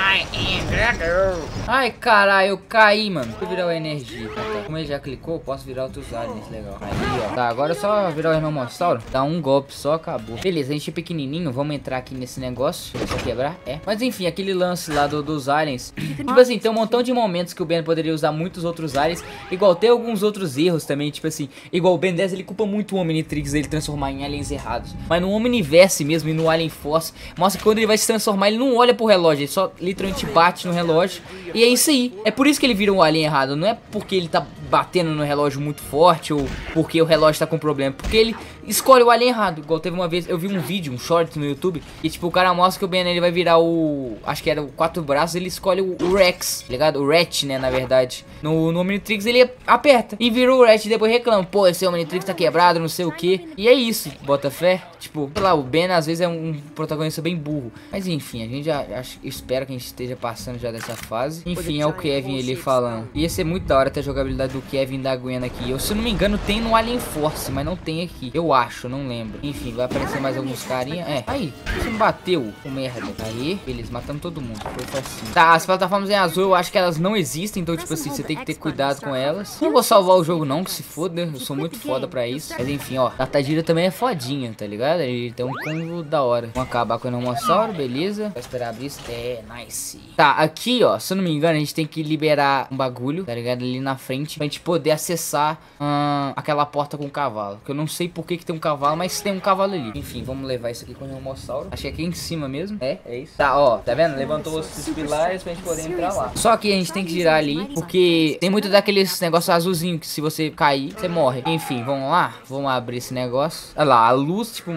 Ai, caralho, eu caí, mano. Vou virar a energia. Tá. Como ele já clicou, posso virar outros aliens. Legal. Aí, ó. Tá, agora é só virar o Ernomossauro. Dá um golpe só, acabou. Beleza, a gente é pequenininho. Vamos entrar aqui nesse negócio. Deixa eu só quebrar. Mas enfim, aquele lance lá dos aliens. Tipo assim, tem um montão de momentos que o Ben poderia usar muitos outros aliens. Igual, tem alguns outros erros também. Tipo assim, igual o Ben 10, ele culpa muito o Omnitrix ele transformar em aliens errados. Mas no Omniverse mesmo e no Alien Force, mostra que quando ele vai se transformar, ele não olha pro relógio. Ele só literalmente bate no relógio. E é isso aí. É por isso que ele vira um alien errado. Não é porque ele tá batendo no relógio muito forte ou porque o relógio tá com problema. Porque ele escolhe o alien errado. Igual teve uma vez, eu vi um vídeo, um short no YouTube, e tipo, o cara mostra que o Ben, ele vai virar o... acho que era o 4 braços, ele escolhe o Rex, tá ligado? O Ratch, né, na verdade. No Omnitrix ele aperta e vira o Ratch e depois reclama. Pô, esse Omnitrix tá quebrado, não sei o que. E é isso, bota fé. Tipo, sei lá, o Ben às vezes é um protagonista bem burro. Mas enfim, a gente já espera que a gente esteja passando já dessa fase. Enfim, é o Kevin ele falando. Ia ser muito da hora ter a jogabilidade do Kevin e da Gwen aqui. Eu, se não me engano, tem no Alien Force, mas não tem aqui. Eu acho, não lembro. Enfim, vai aparecer mais alguns carinha. Aí, você me bateu, com merda. Aí, beleza, matamos todo mundo. Foi facinho. Tá, as plataformas em azul, eu acho que elas não existem. Então, tipo assim, você tem que ter cuidado com elas. Não vou salvar o jogo não, que se foda. Eu sou muito foda pra isso. Mas enfim, ó, a Tajira também é fodinha, tá ligado? Ele tem um combo da hora. Vamos acabar com o Ernomossauro, beleza. Vai esperar abrir isso. Nice. Tá, aqui, ó, se eu não me engano, a gente tem que liberar um bagulho, tá ligado? Ali na frente, pra gente poder acessar aquela porta com o cavalo. Que eu não sei por que tem um cavalo, mas tem um cavalo ali. Enfim, vamos levar isso aqui com o Ernomossauro. Acho que é aqui em cima mesmo. É isso. Tá, ó, tá vendo? Levantou esses pilares pra gente poder entrar lá. Só que a gente tem que girar ali, porque tem muito daqueles negócios azulzinhos que se você cair, você morre. Enfim, vamos lá. Vamos abrir esse negócio. Olha lá, a luz, tipo,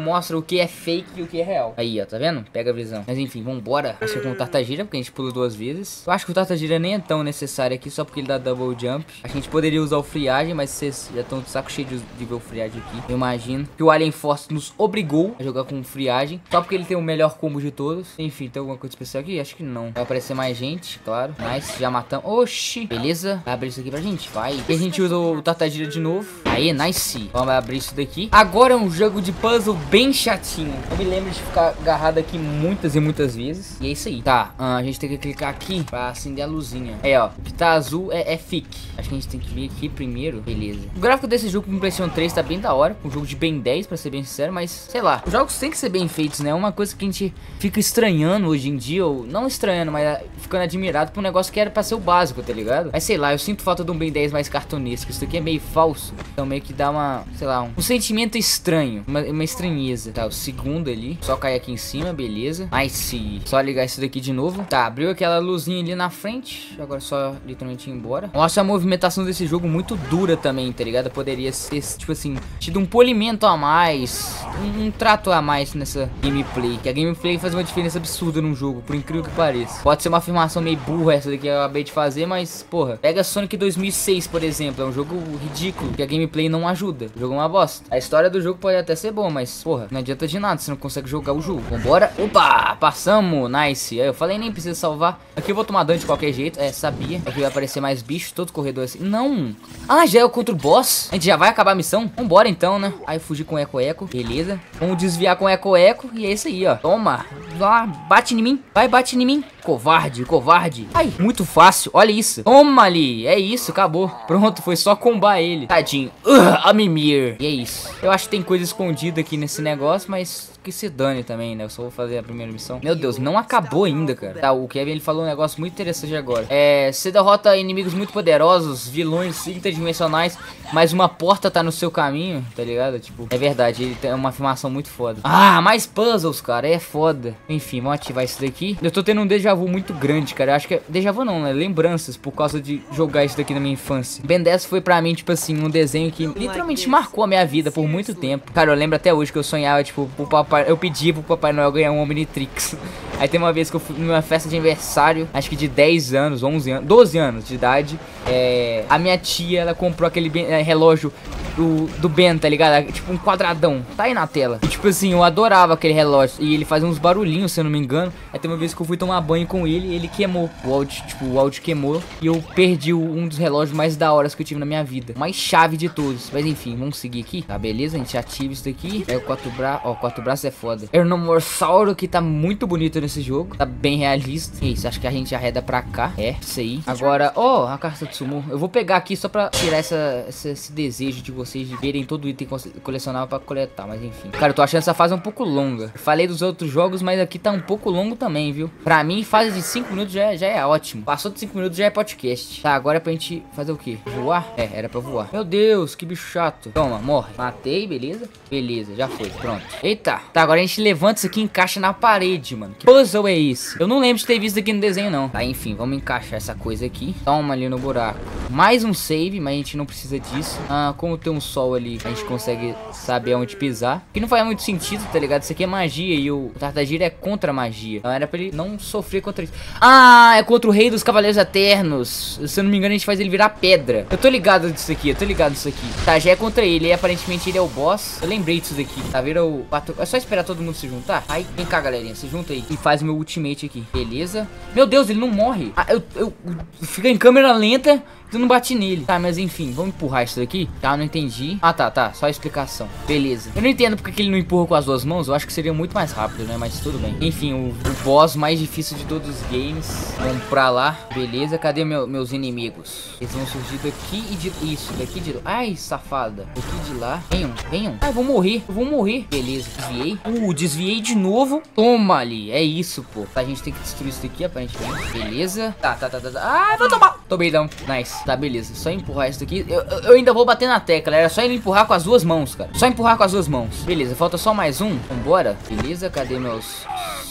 mostra o que é fake e o que é real. Aí, ó, tá vendo? Pega a visão. Mas enfim, vambora. Acho que é com o Tartagira, porque a gente pula 2 vezes. Eu acho que o Tartagira nem é tão necessário aqui, só porque ele dá double jump. A gente poderia usar o friagem, mas vocês já estão de saco cheio de ver o friagem aqui. Eu imagino que o Alien Force nos obrigou a jogar com friagem, só porque ele tem o melhor combo de todos. Enfim, tem alguma coisa especial aqui? Acho que não. Vai aparecer mais gente, claro. Nice, já matamos. Oxi, beleza. Vai abrir isso aqui pra gente? Vai. E a gente usa o Tartagira de novo. Aí, nice. Vamos abrir isso daqui. Agora é um jogo de puzzle bem chatinho. Eu me lembro de ficar agarrado aqui muitas e muitas vezes. E é isso aí. Tá, a gente tem que clicar aqui pra acender a luzinha. É, ó. O que tá azul é FIC. Acho que a gente tem que vir aqui primeiro. Beleza. O gráfico desse jogo com PlayStation 3 tá bem da hora. Um jogo de Ben 10, pra ser bem sincero. Mas, sei lá. Os jogos têm que ser bem feitos, né? É uma coisa que a gente fica estranhando hoje em dia. Ou não estranhando, mas ficando admirado por um negócio que era pra ser o básico, tá ligado? Mas sei lá, eu sinto falta de um Ben 10 mais cartunesco. Isso aqui é meio falso. Então meio que dá uma, sei lá, um sentimento estranho. Uma estranheza. Tá, o segundo ali. Só cair aqui em cima, beleza. Nice. Só ligar isso daqui de novo. Tá, abriu aquela luzinha ali na frente. Agora só literalmente ir embora. Nossa, a movimentação desse jogo muito dura também, tá ligado? Poderia ser, tipo assim, tido um polimento a mais. Um trato a mais nessa gameplay. Que a gameplay faz uma diferença absurda num jogo, por incrível que pareça. Pode ser uma afirmação meio burra essa daqui que eu acabei de fazer, mas, porra, pega Sonic 2006, por exemplo. É um jogo ridículo, que a gameplay não ajuda. O jogo é uma bosta. A história do jogo pode até ser boa, mas, porra, não adianta de nada, você não consegue jogar o jogo. Vambora. Opa, passamos. Nice. Aí eu falei, nem precisa salvar. Aqui eu vou tomar dano de qualquer jeito. É, sabia. Aqui vai aparecer mais bicho, todo corredor assim. Não. Ah, já é o contra o boss. A gente já vai acabar a missão? Vambora então, né? Aí fugir com eco-eco. Beleza. Vamos desviar com eco-eco. E é isso aí, ó. Toma. Vá, bate em mim. Vai, bate em mim. Covarde, covarde. Ai, muito fácil. Olha isso. Toma ali. É isso, acabou. Pronto, foi só combar ele. Tadinho. A mimir. E é isso. Eu acho que tem coisa escondida aqui nesse negócio, mas que se dane também, né? Eu só vou fazer a primeira missão. Meu Deus, não acabou ainda, cara. Tá, o Kevin, ele falou um negócio muito interessante agora. Você derrota inimigos muito poderosos, vilões interdimensionais, mas uma porta tá no seu caminho, tá ligado? Tipo, é verdade, ele tem uma afirmação muito foda. Ah, mais puzzles, cara, é foda. Enfim, vamos ativar isso daqui. Eu tô tendo um déjà vu muito grande, cara. Eu acho que é déjà vu não, né? Lembranças por causa de jogar isso daqui na minha infância. Ben 10 foi pra mim, tipo assim, um desenho que literalmente marcou a minha vida por muito tempo. Cara, eu lembro até hoje que eu sonhava, tipo, eu pedi pro Papai Noel ganhar um Omnitrix. Aí tem uma vez que eu fui numa festa de aniversário, acho que de 10 anos, 11 anos, 12 anos de idade. A minha tia, ela comprou aquele relógio do Ben, tá ligado? Tipo um quadradão, tá aí na tela. E, tipo assim, eu adorava aquele relógio. E ele fazia uns barulhinhos, se eu não me engano. Aí tem uma vez que eu fui tomar banho com ele e ele queimou. O áudio queimou. E eu perdi um dos relógios mais da hora que eu tive na minha vida. Mais chave de todos. Mas enfim, vamos seguir aqui. Tá, beleza? A gente ativa isso daqui. É o quatro braços. Ó, quatro braços é foda. Ernomorsauro, que tá muito bonito nesse jogo. Tá bem realista. Isso, acho que a gente arreda pra cá. É, isso aí. Agora, ó, a carta de sumo. Eu vou pegar aqui só pra tirar esse desejo de vocês de verem todo o item colecionável pra coletar. Mas enfim. Cara, eu tô achando essa fase um pouco longa. Eu falei dos outros jogos, mas aqui tá um pouco longo também, viu? Pra mim, fase de 5 minutos já é ótimo. Passou de 5 minutos já é podcast. Tá, agora é pra gente fazer o quê? Voar? É, era pra voar. Meu Deus, que bicho chato. Toma, morre. Matei, beleza? Beleza, já foi. Pronto. Eita. Tá, agora a gente levanta isso aqui e encaixa na parede, mano. Que puzzle é esse? Eu não lembro de ter visto aqui no desenho, não. Tá, enfim, vamos encaixar essa coisa aqui. Toma ali no buraco. Mais um save, mas a gente não precisa disso. Ah, como tem um sol ali, a gente consegue saber onde pisar. Que não faz muito sentido, tá ligado? Isso aqui é magia e o Tartagira é contra a magia. Então era pra ele não sofrer contra isso. Ah, é contra o rei dos cavaleiros eternos. Se eu não me engano, a gente faz ele virar pedra. Eu tô ligado disso aqui, Tá, já é contra ele. E aparentemente ele é o boss. Eu lembrei disso daqui. Tá, vira o... É só esperar todo mundo se juntar. Aí, vem cá, galerinha. Se junta aí. E faz o meu ultimate aqui. Beleza. Meu Deus, ele não morre. Ah, eu fica em câmera lenta. Tu não bate nele. Tá, mas enfim, vamos empurrar isso daqui. Tá, não entendi. Ah, tá, só a explicação. Beleza. Eu não entendo porque que ele não empurra com as duas mãos. Eu acho que seria muito mais rápido, né? Mas tudo bem. Enfim, o boss mais difícil de todos os games. Vamos pra lá. Beleza, cadê meus inimigos? Eles vão surgir daqui e de... Isso, daqui de... Ai, safada. Daqui de lá. Venham. Ai, eu vou morrer. Beleza, desviei. Desviei de novo. Toma ali. É isso, pô. Tá, a gente tem que destruir isso daqui, aparentemente. Beleza. Tá. Ai, vou tomar. Tomei, não. Nice. Tá, beleza. Só empurrar isso daqui. Eu ainda vou bater na tecla. Era só ele empurrar com as duas mãos, cara. Só empurrar com as duas mãos. Beleza, falta só mais um. Vambora. Beleza, cadê meus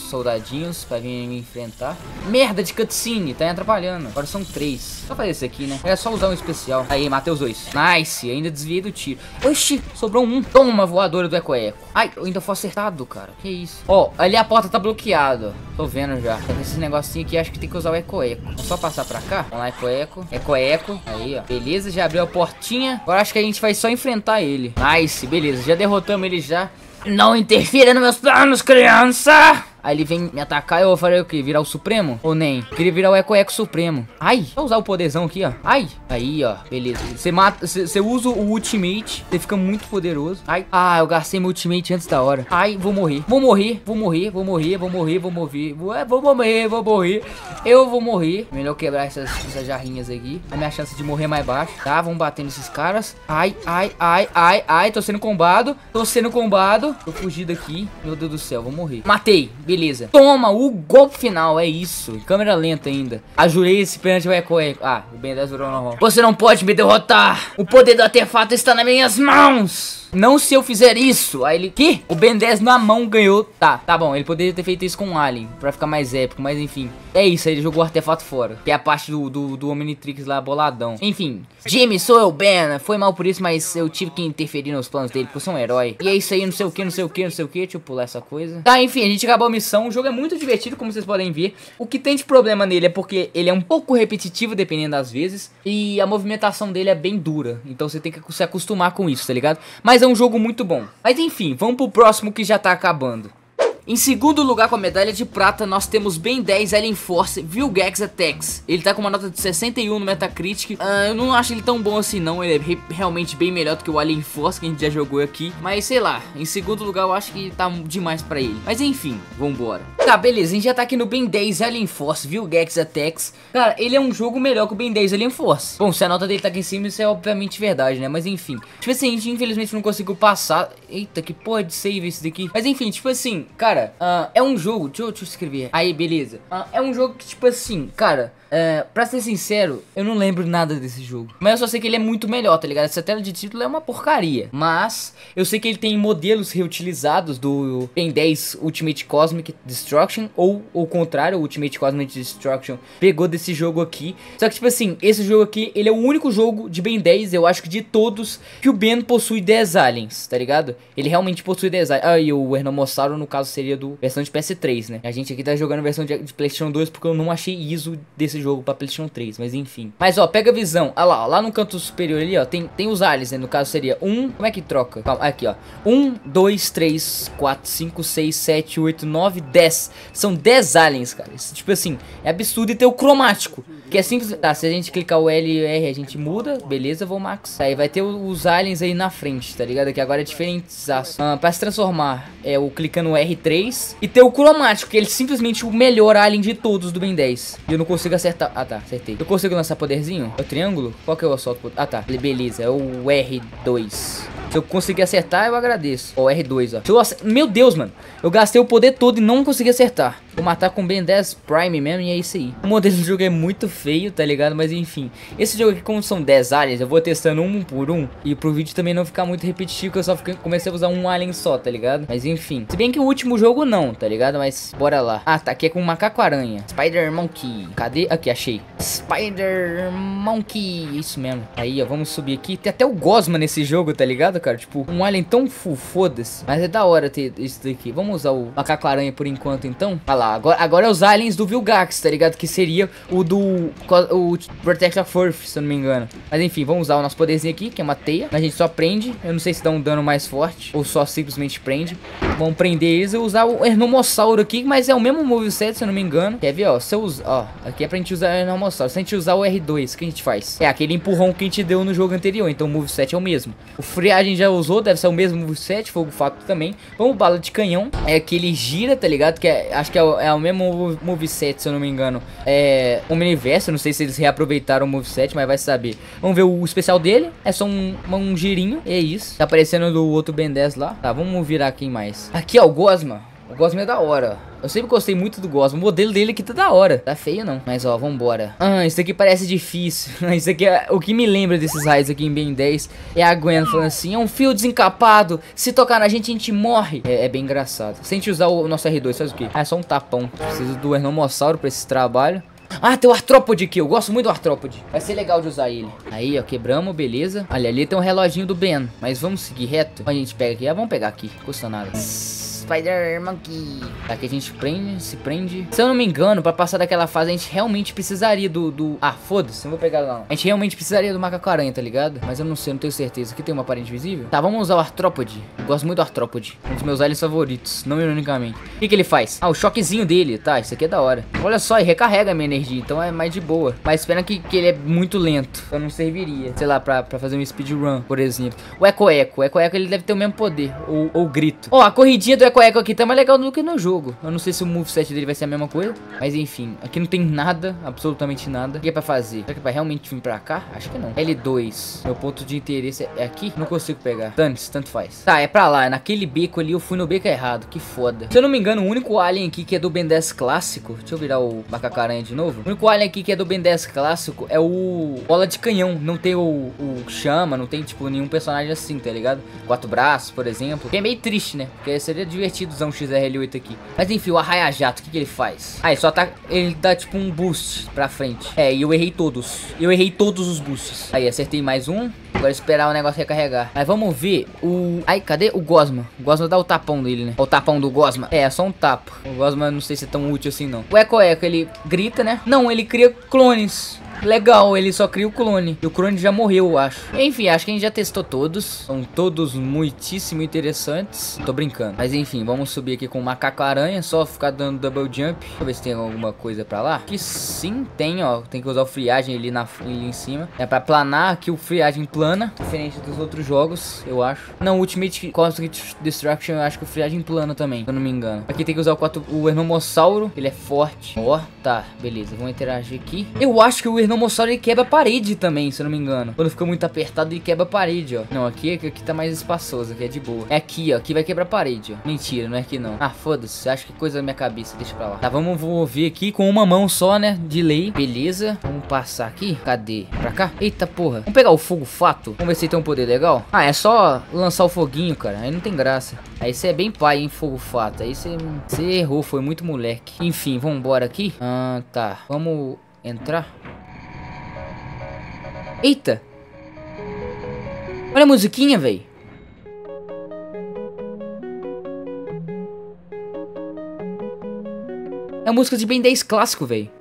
soldadinhos pra vir me enfrentar. Merda de cutscene, tá me atrapalhando. Agora são 3. Só fazer isso aqui, né? É só usar um especial. Aí, matei os 2. Nice, ainda desviei do tiro. Oxi, sobrou um. Toma, voadora do Eco-Eco. Ai, eu ainda fui acertado, cara. Que isso? Ó, ali a porta tá bloqueada. Tô vendo já. Esse negocinho aqui, acho que tem que usar o Eco-Eco. É só passar pra cá. Vamos lá, Eco-Eco. Eco-Eco. Aí, ó. Beleza, já abriu a portinha. Agora acho que a gente vai só enfrentar ele. Nice, beleza. Já derrotamos ele já. Não interfira nos meus planos, criança! Aí ele vem me atacar e eu vou fazer o que? Virar o Supremo? Ou nem? Eu queria virar o Eco-Eco Supremo. Ai, vou usar o poderzão aqui, ó. Ai, aí, ó, beleza. Você mata, você usa o Ultimate, você fica muito poderoso. Ai, eu gastei meu Ultimate antes da hora. Ai, vou morrer. Vou morrer, vou morrer, vou morrer, vou morrer, vou morrer. Vou morrer, vou morrer. Eu vou morrer. Melhor quebrar essas jarrinhas aqui. A minha chance de morrer é mais baixa. Tá, vamos bater nesses caras. Ai, ai, ai, ai, ai. Tô sendo combado. Tô sendo combado. Tô fugindo aqui. Meu Deus do céu, vou morrer. Matei. Beleza. Toma, o golpe final, é isso. Câmera lenta ainda. Ajurei esse perante o Eco-Eco. Ah, o Ben 10 virou normal. Você não pode me derrotar. O poder do artefato está nas minhas mãos. Não se eu fizer isso. Aí ele... Que? O Ben 10 na mão ganhou. Tá bom. Ele poderia ter feito isso com o Alien pra ficar mais épico, mas enfim. É isso, aí ele jogou o artefato fora. Que é a parte do Omnitrix lá, boladão. Enfim. Jimmy, sou eu, Ben. Foi mal por isso, mas eu tive que interferir nos planos dele, porque eu sou um herói. E é isso aí, não sei o que, não sei o que, não sei o que. Deixa eu pular essa coisa. Tá, enfim, a gente acabou a missão. O jogo é muito divertido, como vocês podem ver. O que tem de problema nele é porque ele é um pouco repetitivo, dependendo das vezes. E a movimentação dele é bem dura. Então você tem que se acostumar com isso, tá ligado? Mas é um jogo muito bom. Mas enfim, vamos pro próximo que já tá acabando. Em segundo lugar com a medalha de prata, nós temos Ben 10 Alien Force Vilgax Attacks. Ele tá com uma nota de 61 no Metacritic. Eu não acho ele tão bom assim não, ele é realmente bem melhor do que o Alien Force que a gente já jogou aqui. Mas sei lá, em segundo lugar eu acho que tá demais pra ele. Mas enfim, vambora. Tá, beleza, a gente já tá aqui no Ben 10 Alien Force Vilgax Attacks. Cara, ele é um jogo melhor que o Ben 10 Alien Force. Bom, se a nota dele tá aqui em cima, isso é obviamente verdade, né? Mas enfim, tipo assim, a gente infelizmente não conseguiu passar. Eita, que porra de save esse daqui. Mas enfim, tipo assim, cara, é um jogo, deixa eu escrever. Aí, beleza. É um jogo que, tipo assim, cara, pra ser sincero, eu não lembro nada desse jogo. Mas eu só sei que ele é muito melhor, tá ligado? Essa tela de título é uma porcaria. Mas eu sei que ele tem modelos reutilizados do Ben 10 Ultimate Cosmic Destruction. Ou o contrário, o Ultimate Cosmic Destruction pegou desse jogo aqui. Só que, tipo assim, esse jogo aqui, ele é o único jogo de Ben 10, eu acho que de todos, que o Ben possui 10 aliens, tá ligado? Ele realmente possui 10 aliens. E o Ernomossauro, no caso, seria do versão de PS3, né? A gente aqui tá jogando a versão de PlayStation 2 porque eu não achei ISO desse jogo pra PlayStation 3, mas enfim. Mas ó, pega a visão. Olha lá no canto superior ali, ó, tem os aliens, né? No caso seria como é que troca? Calma, aqui, ó. 1, 2, 3, 4, 5, 6, 7, 8, 9, 10. São 10 aliens, cara. Isso, tipo assim, é absurdo. E ter o cromático, que é simples. Tá, se a gente clicar o L e R, a gente muda. Beleza, vou max. Aí vai ter os aliens aí na frente, tá ligado? Que agora é diferente. Pra se transformar, é o clicando R3. E ter o cromático, que ele é simplesmente o melhor alien de todos do Ben 10. E eu não consigo acertar. Ah, tá, acertei. Eu consigo lançar poderzinho? É o triângulo? Qual que eu assolto? Ah, tá, beleza, é o R2. Se eu conseguir acertar, eu agradeço. Ó, R2, ó. Meu Deus, mano. Eu gastei o poder todo e não consegui acertar. Vou matar com o Ben 10 Prime mesmo e é isso aí. O modelo do jogo é muito feio, tá ligado? Mas enfim. Esse jogo aqui, como são 10 aliens, eu vou testando um por um. E pro vídeo também não ficar muito repetitivo, que eu só comecei a usar um alien só, tá ligado? Mas enfim. Se bem que o último jogo não, tá ligado? Mas bora lá. Ah, tá. Aqui é com o macaco-aranha. Spider Monkey. Cadê? Aqui, achei. Spider Monkey. Isso mesmo. Aí, ó. Vamos subir aqui. Tem até o Gosma nesse jogo, tá ligado, cara? Tipo, um alien tão foda-se. Mas é da hora ter isso daqui. Vamos usar o macaco-aranha por enquanto, então. Olha lá. Agora é os aliens do Vilgax, tá ligado? Que seria o do... O Protect of Earth, se eu não me engano. Mas enfim, vamos usar o nosso poderzinho aqui, que é uma teia. A gente só prende. Eu não sei se dá um dano mais forte ou só simplesmente prende. Vamos prender eles e usar o Ernomossauro aqui, mas é o mesmo moveset, se eu não me engano. Quer ver, ó? Se eu usar... Ó, aqui é pra gente usar o Ernomossauro. Se a gente usar o R2, o que a gente faz? É aquele empurrão que a gente deu no jogo anterior. Então o moveset é o mesmo. O Free a gente já usou, deve ser o mesmo moveset. Fogo Fato também. Vamos, bala de canhão. É que ele gira, tá ligado? Que é, acho que é o mesmo moveset, se eu não me engano. É o Omniverse, não sei se eles reaproveitaram o moveset, mas vai saber. Vamos ver o especial dele. É só um girinho, é isso. Tá aparecendo do outro Ben 10 lá. Tá, vamos virar aqui mais. Aqui, ó, o Gosma. O Gosma é da hora. Eu sempre gostei muito do Gosma. O modelo dele aqui tá da hora. Tá feio, não. Mas, ó, vambora. Isso aqui parece difícil. Isso aqui é... O que me lembra desses raios aqui em Ben 10 é a Gwen falando assim, é um fio desencapado. Se tocar na gente, a gente morre. É bem engraçado. Se a gente usar o nosso R2, faz o quê? É só um tapão. Preciso do Ernomossauro pra esse trabalho. Ah, tem o Artrópode aqui, eu gosto muito do Artrópode. Vai ser legal de usar ele. Aí, ó, quebramos, beleza. Olha, ali tem um reloginho do Ben. Mas vamos seguir reto. A gente pega aqui, vamos pegar aqui, não custa nada. Spider Monkey. Aqui a gente se prende. Se eu não me engano, pra passar daquela fase, a gente realmente precisaria Ah, foda-se, não vou pegar lá não. A gente realmente precisaria do macaco-aranha, tá ligado? Mas eu não sei, não tenho certeza. Aqui tem uma parede invisível. Tá, vamos usar o Artrópode. Eu gosto muito do Artrópode. Um dos meus aliens favoritos, não ironicamente. O que ele faz? Ah, o choquezinho dele. Tá, isso aqui é da hora. Olha só, ele recarrega a minha energia, então é mais de boa. Mas espera que ele é muito lento. Então não serviria, sei lá, pra fazer um speedrun, por exemplo. O Eco-Eco. O Eco-Eco, ele deve ter o mesmo poder. Ou grito. Ó, a corridinha do Eco-Eco aqui tá mais legal do que no jogo. Eu não sei se o moveset dele vai ser a mesma coisa. Mas enfim, aqui não tem nada, absolutamente nada. O que é pra fazer? Será que vai realmente vir pra cá? Acho que não. L2. Meu ponto de interesse é aqui? Não consigo pegar. Tanto faz. Tá, é pra lá. É naquele beco ali. Eu fui no beco errado. Que foda. Se eu não me engano, o único alien aqui que é do Ben 10 clássico. Deixa eu virar o macaco-aranha de novo. O único alien aqui que é do Ben 10 clássico é o Bola de Canhão. Não tem o Chama. Não tem, tipo, nenhum personagem assim, tá ligado? 4 braços, por exemplo. Que é meio triste, né? Porque seria divertido usar um XRL8 aqui. Mas enfim, o Arraia-Jato, o que ele faz? Ah, ele só tá... Ele dá tipo um boost pra frente. É, e eu errei todos. Eu errei todos os boosts. Aí, acertei mais um. Agora esperar o negócio recarregar. Aí vamos ver o... Ai, cadê o Gosma? O Gosma dá o tapão dele, né? O tapão do Gosma. É só um tapa. O Gosma não sei se é tão útil assim, não. O Eco-Eco, ele grita, né? Não, ele cria clones. Legal, ele só cria o clone. E o clone já morreu, eu acho. Enfim, acho que a gente já testou todos. São todos muitíssimo interessantes. Tô brincando. Mas enfim, vamos subir aqui com o macaco-aranha. Só ficar dando double jump. Deixa eu ver se tem alguma coisa pra lá. Que sim, tem, ó. Tem que usar o friagem ali em cima. É pra planar. Aqui o friagem plana. Diferente dos outros jogos, eu acho. Não, o Ultimate Cosmic Destruction, eu acho que o friagem plana também, se eu não me engano. Aqui tem que usar o Ernomossauro. Ele é forte. Ó, tá, beleza. Vamos interagir aqui. Eu acho que o Ernomossauro, ele quebra a parede também, se eu não me engano. Quando fica muito apertado, ele quebra a parede, ó. Não, aqui tá mais espaçoso, aqui é de boa. É aqui, ó. Aqui vai quebrar a parede, ó. Mentira, não é aqui não. Ah, foda-se. Acho que coisa da minha cabeça. Deixa pra lá. Tá, vou ver aqui com uma mão só, né? De lei. Beleza. Vamos passar aqui. Cadê? Pra cá? Eita porra. Vamos pegar o fogo fato. Vamos ver se tem um poder legal. Ah, é só lançar o foguinho, cara. Aí não tem graça. Aí você é bem pai, hein? Fogo fato. Aí você errou. Foi muito moleque. Enfim, vamos embora aqui. Ah, tá. Vamos entrar. Eita! Olha a musiquinha, velho. É a música de Ben 10 clássico, velho.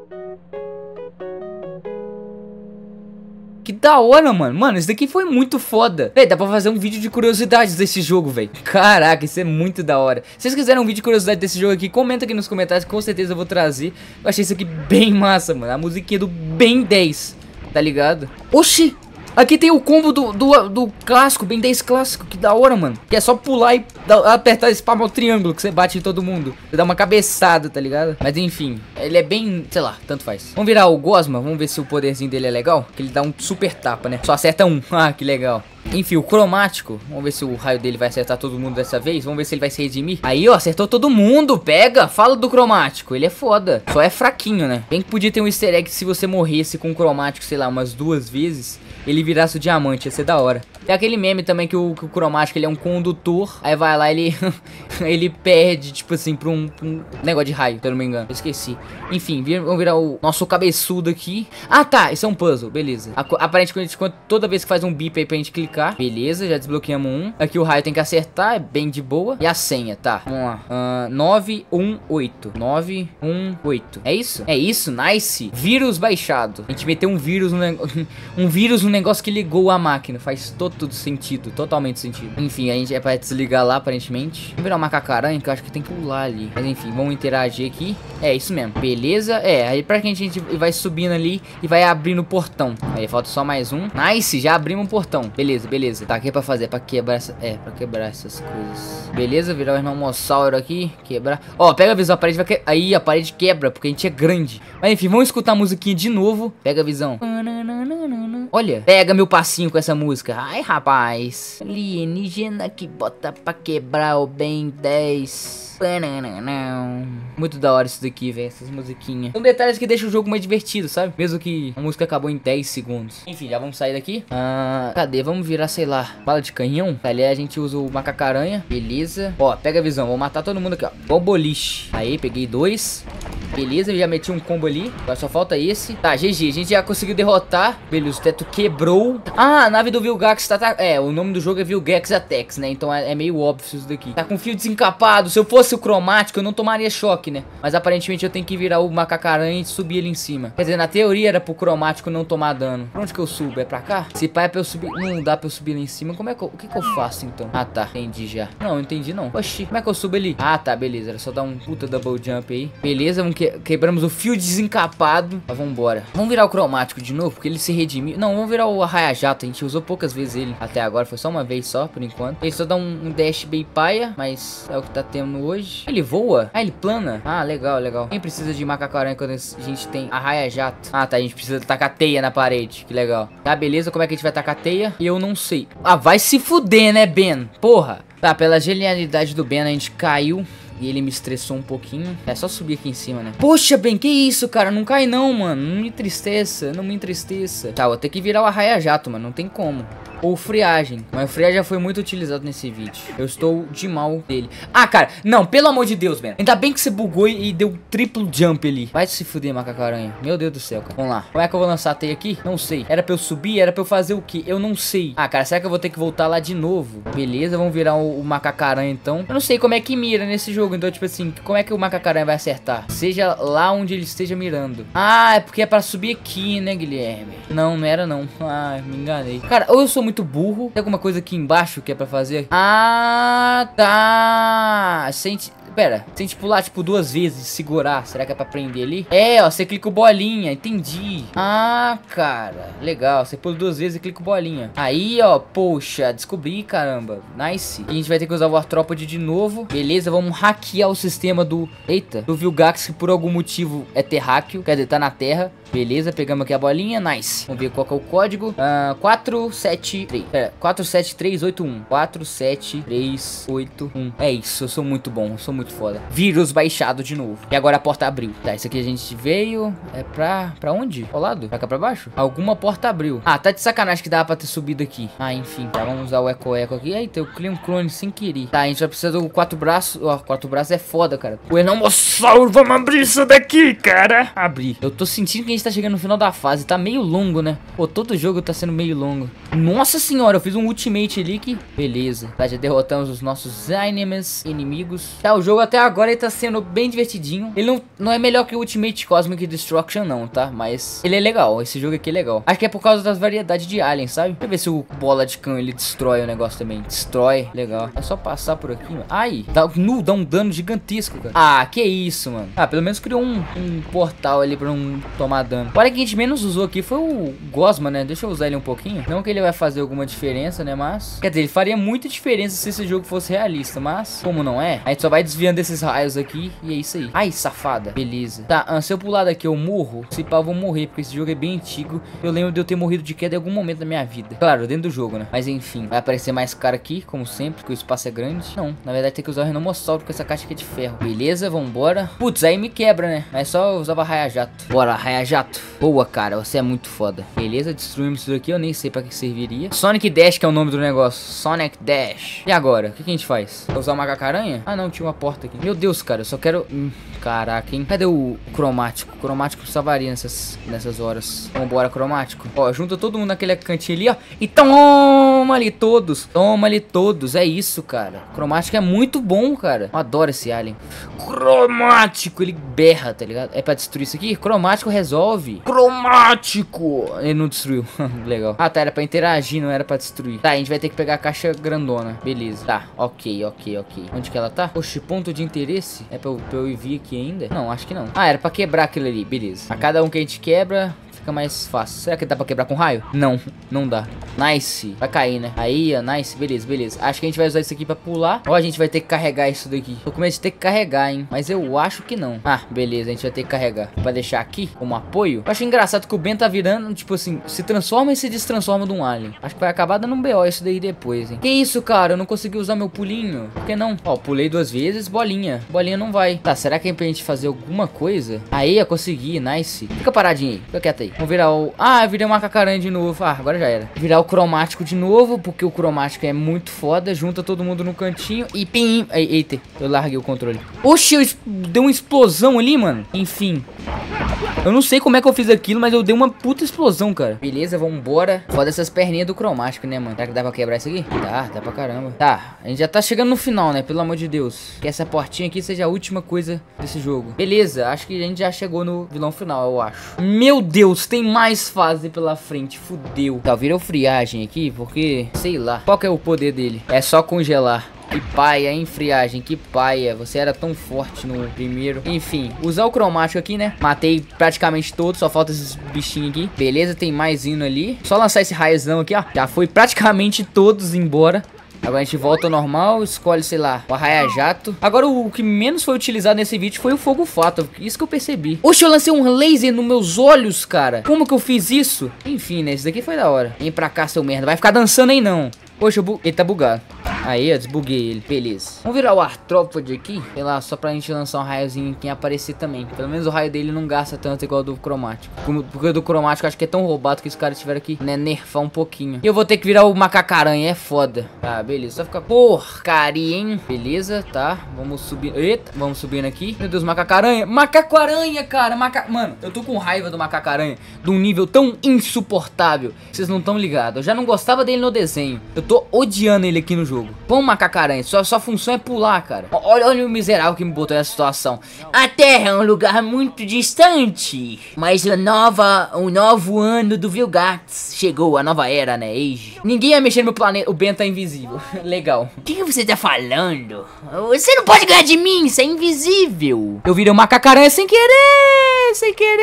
Que da hora, mano. Mano, isso daqui foi muito foda. Véi, dá pra fazer um vídeo de curiosidades desse jogo, velho. Caraca, isso é muito da hora. Se vocês quiserem um vídeo de curiosidade desse jogo aqui, comenta aqui nos comentários, com certeza eu vou trazer. Eu achei isso aqui bem massa, mano. A musiquinha do Ben 10. Tá ligado? Oxi! Aqui tem o combo do clássico, Ben 10 clássico. Que da hora, mano. Que é só pular e apertar esse spam ao triângulo que você bate em todo mundo. Você dá uma cabeçada, tá ligado? Mas enfim, ele é bem, sei lá, tanto faz. Vamos virar o Gosma, vamos ver se o poderzinho dele é legal. Que ele dá um super tapa, né? Só acerta um. Ah, que legal. Enfim, o cromático. Vamos ver se o raio dele vai acertar todo mundo dessa vez. Vamos ver se ele vai se redimir. Aí, ó, acertou todo mundo. Pega, fala do cromático. Ele é foda. Só é fraquinho, né? Bem que podia ter um easter egg se você morresse com o cromático, sei lá, umas 2 vezes. Ele virasse o diamante, ia ser da hora. Tem aquele meme também que o cromático, ele é um condutor. Aí vai lá, ele ele perde, tipo assim, pra um negócio de raio, se eu não me engano. Eu esqueci. Enfim, vamos virar o nosso cabeçudo aqui. Ah, tá, isso é um puzzle, beleza. Aparentemente, toda vez que faz um bip aí pra gente clicar. Beleza, já desbloqueamos um. Aqui o raio tem que acertar, é bem de boa. E a senha, tá, vamos lá. 918. 918. É isso? É isso, nice. Vírus baixado. A gente meteu um vírus no negócio que ligou a máquina. Faz todo sentido, totalmente sentido. Enfim, a gente é pra desligar lá, aparentemente. Vamos virar uma macaco-aranha, que eu acho que tem que pular ali. Mas enfim, vamos interagir aqui. É isso mesmo, beleza. É, aí pra que a gente vai subindo ali e vai abrindo o portão. Aí falta só mais um. Nice, já abrimos o portão. Beleza, beleza. Tá, o que é pra fazer? Pra quebrar essa... É, pra quebrar essas coisas. Beleza, virar o Ernomossauro aqui. Quebrar. Ó, pega a visão, a parede vai quebrar. Aí a parede quebra, porque a gente é grande. Mas enfim, vamos escutar a musiquinha de novo. Pega a visão. Olha, Pega. Pega meu passinho com essa música. Ai, rapaz. Alienígena que bota pra quebrar o Ben 10. Muito da hora isso daqui, velho. Essas musiquinhas. São detalhes que deixam o jogo mais divertido, sabe? Mesmo que a música acabou em 10 segundos. Enfim, já vamos sair daqui. Cadê? Vamos virar, sei lá, bala de canhão. Ali a gente usa o macaco-aranha. Beleza. Ó, pega a visão. Vou matar todo mundo aqui, ó. Igual boliche. Aí, peguei 2. Beleza, eu já meti um combo ali. Agora só falta esse. Tá, GG. A gente já conseguiu derrotar. Beleza, o teto quebrou. Ah, a nave do Vilgax tá... É, o nome do jogo é Vilgax Attacks, né? Então é meio óbvio isso daqui. Tá com fio desencapado. Se eu fosse o cromático, eu não tomaria choque, né? Mas aparentemente eu tenho que virar o macaco-aranha e subir ali em cima. Quer dizer, na teoria era pro cromático não tomar dano. Pra onde que eu subo? É pra cá? Se pá é pra eu subir... Não dá pra eu subir lá em cima. Como é que eu... O que que eu faço, então? Ah, tá. Entendi já. Não entendi, não. Oxi. Como é que eu subo ali? Ah, tá. Beleza. Era só dar um puta double jump aí. Beleza. Vamos quebramos o fio desencapado. Mas vambora. Vamos virar o cromático de novo, porque ele se redimiu. Não, vamos virar o arraia-jato. A gente usou poucas vezes ele até agora. Foi só uma vez só, por enquanto. Ele só dá um dash bem paia, mas é o que tá tendo hoje. Ele voa? Ah, ele plana? Ah, legal, legal. Quem precisa de macaco-aranha quando a gente tem arraia-jato? Ah, tá. A gente precisa tacar teia na parede. Que legal. Tá, beleza. Como é que a gente vai tacar teia? Eu não sei. Ah, vai se fuder, né, Ben? Porra. Tá, pela genialidade do Ben, a gente caiu. E ele me estressou um pouquinho. É só subir aqui em cima, né? Poxa, Ben, que isso, cara? Não cai não, mano. Não me entristeça, não me entristeça. Tá, vou ter que virar o arraia-jato, mano. Não tem como. Ou friagem. Mas o friagem já foi muito utilizado nesse vídeo. Eu estou de mal dele. Ah, cara. Não, pelo amor de Deus, Ben. Ainda bem que você bugou e deu triplo jump ali. Vai se fuder, macaco-aranha. Meu Deus do céu, cara. Vamos lá. Como é que eu vou lançar a teia aqui? Não sei. Era pra eu subir? Era pra eu fazer o quê? Eu não sei. Ah, cara, será que eu vou ter que voltar lá de novo? Beleza, vamos virar o macaco-aranha, então. Eu não sei como é que mira nesse jogo. Então, tipo assim, como é que o macaco-aranha vai acertar? Seja lá onde ele esteja mirando. Ah, é porque é pra subir aqui, né, Guilherme? Não, não era não. Ah, me enganei. Cara, ou eu sou muito burro. Tem alguma coisa aqui embaixo que é pra fazer? Ah, tá. Sente... Pera, se a gente pular, tipo, 2 vezes e segurar, será que é pra prender ali? É, ó, você clica o bolinha, entendi. Ah, cara, legal, você pula 2 vezes e clica o bolinha. Aí, ó, poxa, descobri, caramba. Nice. E a gente vai ter que usar o Arthrópode de novo. Beleza, vamos hackear o sistema do... Eita, do Vilgax, que por algum motivo é terráqueo. Quer dizer, tá na terra. Beleza, pegamos aqui a bolinha, nice. Vamos ver qual que é o código. 473. Pera, 47381. 47381. É isso, eu sou muito bom, eu sou muito foda. Vírus baixado de novo. E agora a porta abriu. Tá, isso aqui a gente veio. É pra onde? Ao lado? Pra cá pra baixo? Alguma porta abriu. Ah, tá de sacanagem que dava pra ter subido aqui. Ah, enfim. Tá, vamos usar o eco aqui. Eita, eu criei um clone sem querer. Tá, a gente vai precisar do 4 braços. Ó, 4 braços é foda, cara. O Enomossauro, vamos abrir isso daqui, cara. Abrir. Eu tô sentindo que a gente tá chegando no final da fase. Tá meio longo, né? Pô, todo jogo tá sendo meio longo. Nossa senhora, eu fiz um ultimate ali que... Beleza. Tá, já derrotamos os nossos inimigos. Tá, o jogo até agora ele tá sendo bem divertidinho. Ele não é melhor que o Ultimate Cosmic Destruction não, tá? Mas ele é legal, esse jogo aqui é legal. Acho que é por causa das variedades de aliens, sabe? Deixa eu ver se o bola de cão ele destrói o negócio também. Destrói, legal. É só passar por aqui, mano. Ai, dá um dano gigantesco, cara. Ah, que isso, mano. Ah, pelo menos criou um portal ali pra não tomar dano. Olha que a gente menos usou aqui foi o Gosma, né? Deixa eu usar ele um pouquinho. Não que ele vai fazer alguma diferença, né? Mas... Quer dizer, ele faria muita diferença se esse jogo fosse realista. Mas, como não é, a gente só vai desviando desses raios aqui e é isso aí. Ai, safada. Beleza. Tá, se eu pular daqui eu morro. Se pá, eu vou morrer, porque esse jogo é bem antigo. Eu lembro de eu ter morrido de queda em algum momento da minha vida. Claro, dentro do jogo, né? Mas enfim, vai aparecer mais cara aqui, como sempre, porque o espaço é grande. Não, na verdade tem que usar o Renomossauro com essa caixa aqui de ferro. Beleza, vambora. Putz, aí me quebra, né? Mas só eu usava arraia-jato. Bora, arraia-jato. Boa, cara, você é muito foda. Beleza, destruímos isso aqui, eu nem sei pra que serviria. Sonic Dash, que é o nome do negócio. Sonic Dash. E agora? O que a gente faz? Vai usar o macaco-aranha? Ah, não, tinha uma porta aqui. Meu Deus, cara, eu só quero... Caraca, hein? Cadê o cromático? O cromático salvaria nessas horas. Vambora, cromático. Ó, junta todo mundo naquele cantinho ali, ó. E toma ali todos. Toma ali todos. É isso, cara. Cromático é muito bom, cara. Eu adoro esse alien. Cromático. Ele berra, tá ligado? É pra destruir isso aqui? Cromático resolve. Cromático. Ele não destruiu. Legal. Ah, tá. Era pra interagir, não era pra destruir. Tá, a gente vai ter que pegar a caixa grandona. Beleza. Tá. Ok. Onde que ela tá? Oxe, ponto de interesse? É pra eu ir vir aqui ainda? Não, acho que não. Ah, era pra quebrar aquilo ali. Beleza. A cada um que a gente quebra... fica mais fácil. Será que dá pra quebrar com raio? Não, não dá. Nice. Vai cair, né? Aí, ó, nice. Beleza, beleza. Acho que a gente vai usar isso aqui pra pular. Ou a gente vai ter que carregar isso daqui. Tô com medo de ter que carregar, hein? Mas eu acho que não. Ah, beleza. A gente vai ter que carregar. Pra deixar aqui como apoio. Eu acho engraçado que o Ben tá virando, tipo assim, se transforma e se destransforma de um alien. Acho que vai acabar dando um BO isso daí depois, hein? Que isso, cara? Eu não consegui usar meu pulinho. Por que não? Ó, pulei 2 vezes. Bolinha. Bolinha não vai. Tá, será que é pra gente fazer alguma coisa? Aí, eu consegui. Nice. Fica paradinho aí. Fica quieto aí. Vamos virar o... Ah, eu virei uma macacaranha de novo. Ah, agora já era. Virar o cromático de novo, porque o cromático é muito foda. Junta todo mundo no cantinho e pim. Eita, eu larguei o controle. Oxi, deu uma explosão ali, mano. Enfim. Eu não sei como é que eu fiz aquilo, mas eu dei uma puta explosão, cara. Beleza, vambora. Foda essas perninhas do cromático, né, mano? Será que dá pra quebrar isso aqui? Dá pra caramba. Tá, a gente já tá chegando no final, né? Pelo amor de Deus. Que essa portinha aqui seja a última coisa desse jogo. Beleza, acho que a gente já chegou no vilão final, eu acho. Meu Deus, tem mais fase pela frente. Fudeu. Tá, virou friagem aqui, porque... sei lá. Qual que é o poder dele? É só congelar. Que paia, hein, friagem, que paia. Você era tão forte no primeiro. Enfim, usar o cromático aqui, né? Matei praticamente todos, só falta esses bichinhos aqui. Beleza, tem mais indo ali. Só lançar esse raiozão aqui, ó. Já foi praticamente todos embora. Agora a gente volta ao normal, escolhe, sei lá, o arraia-jato. Agora o que menos foi utilizado nesse vídeo foi o fogo-fato, isso que eu percebi. Oxe, eu lancei um laser nos meus olhos, cara. Como que eu fiz isso? Enfim, né, esse daqui foi da hora. Vem pra cá, seu merda, vai ficar dançando aí não. Poxa, ele tá bugado. Aí, ó, desbuguei ele. Beleza. Vamos virar o artrópode aqui. Sei lá, só pra gente lançar um raiozinho em quem aparecer também. Pelo menos o raio dele não gasta tanto igual o do cromático. Porque o do cromático acho que é tão roubado que os caras tiveram que, né, nerfar um pouquinho. E eu vou ter que virar o macacaranha, é foda. Tá, beleza. Só ficar porcaria, hein? Beleza, tá. Vamos subir. Eita, vamos subindo aqui. Meu Deus, macacaranha. Macaco-aranha, cara. Mano, eu tô com raiva do macacaranha. De um nível tão insuportável. Vocês não estão ligados. Eu já não gostava dele no desenho. Eu tô odiando ele aqui no jogo. Vamos, macacaranha, sua função é pular, cara. Olha o miserável que me botou nessa situação. A Terra é um lugar muito distante, mas o novo ano do Vilgax chegou, a nova era, né, Age. Ninguém ia mexer no meu planeta, o Ben tá invisível. Legal. O que você tá falando? Você não pode ganhar de mim, você é invisível. Eu virei um macacaranha sem querer,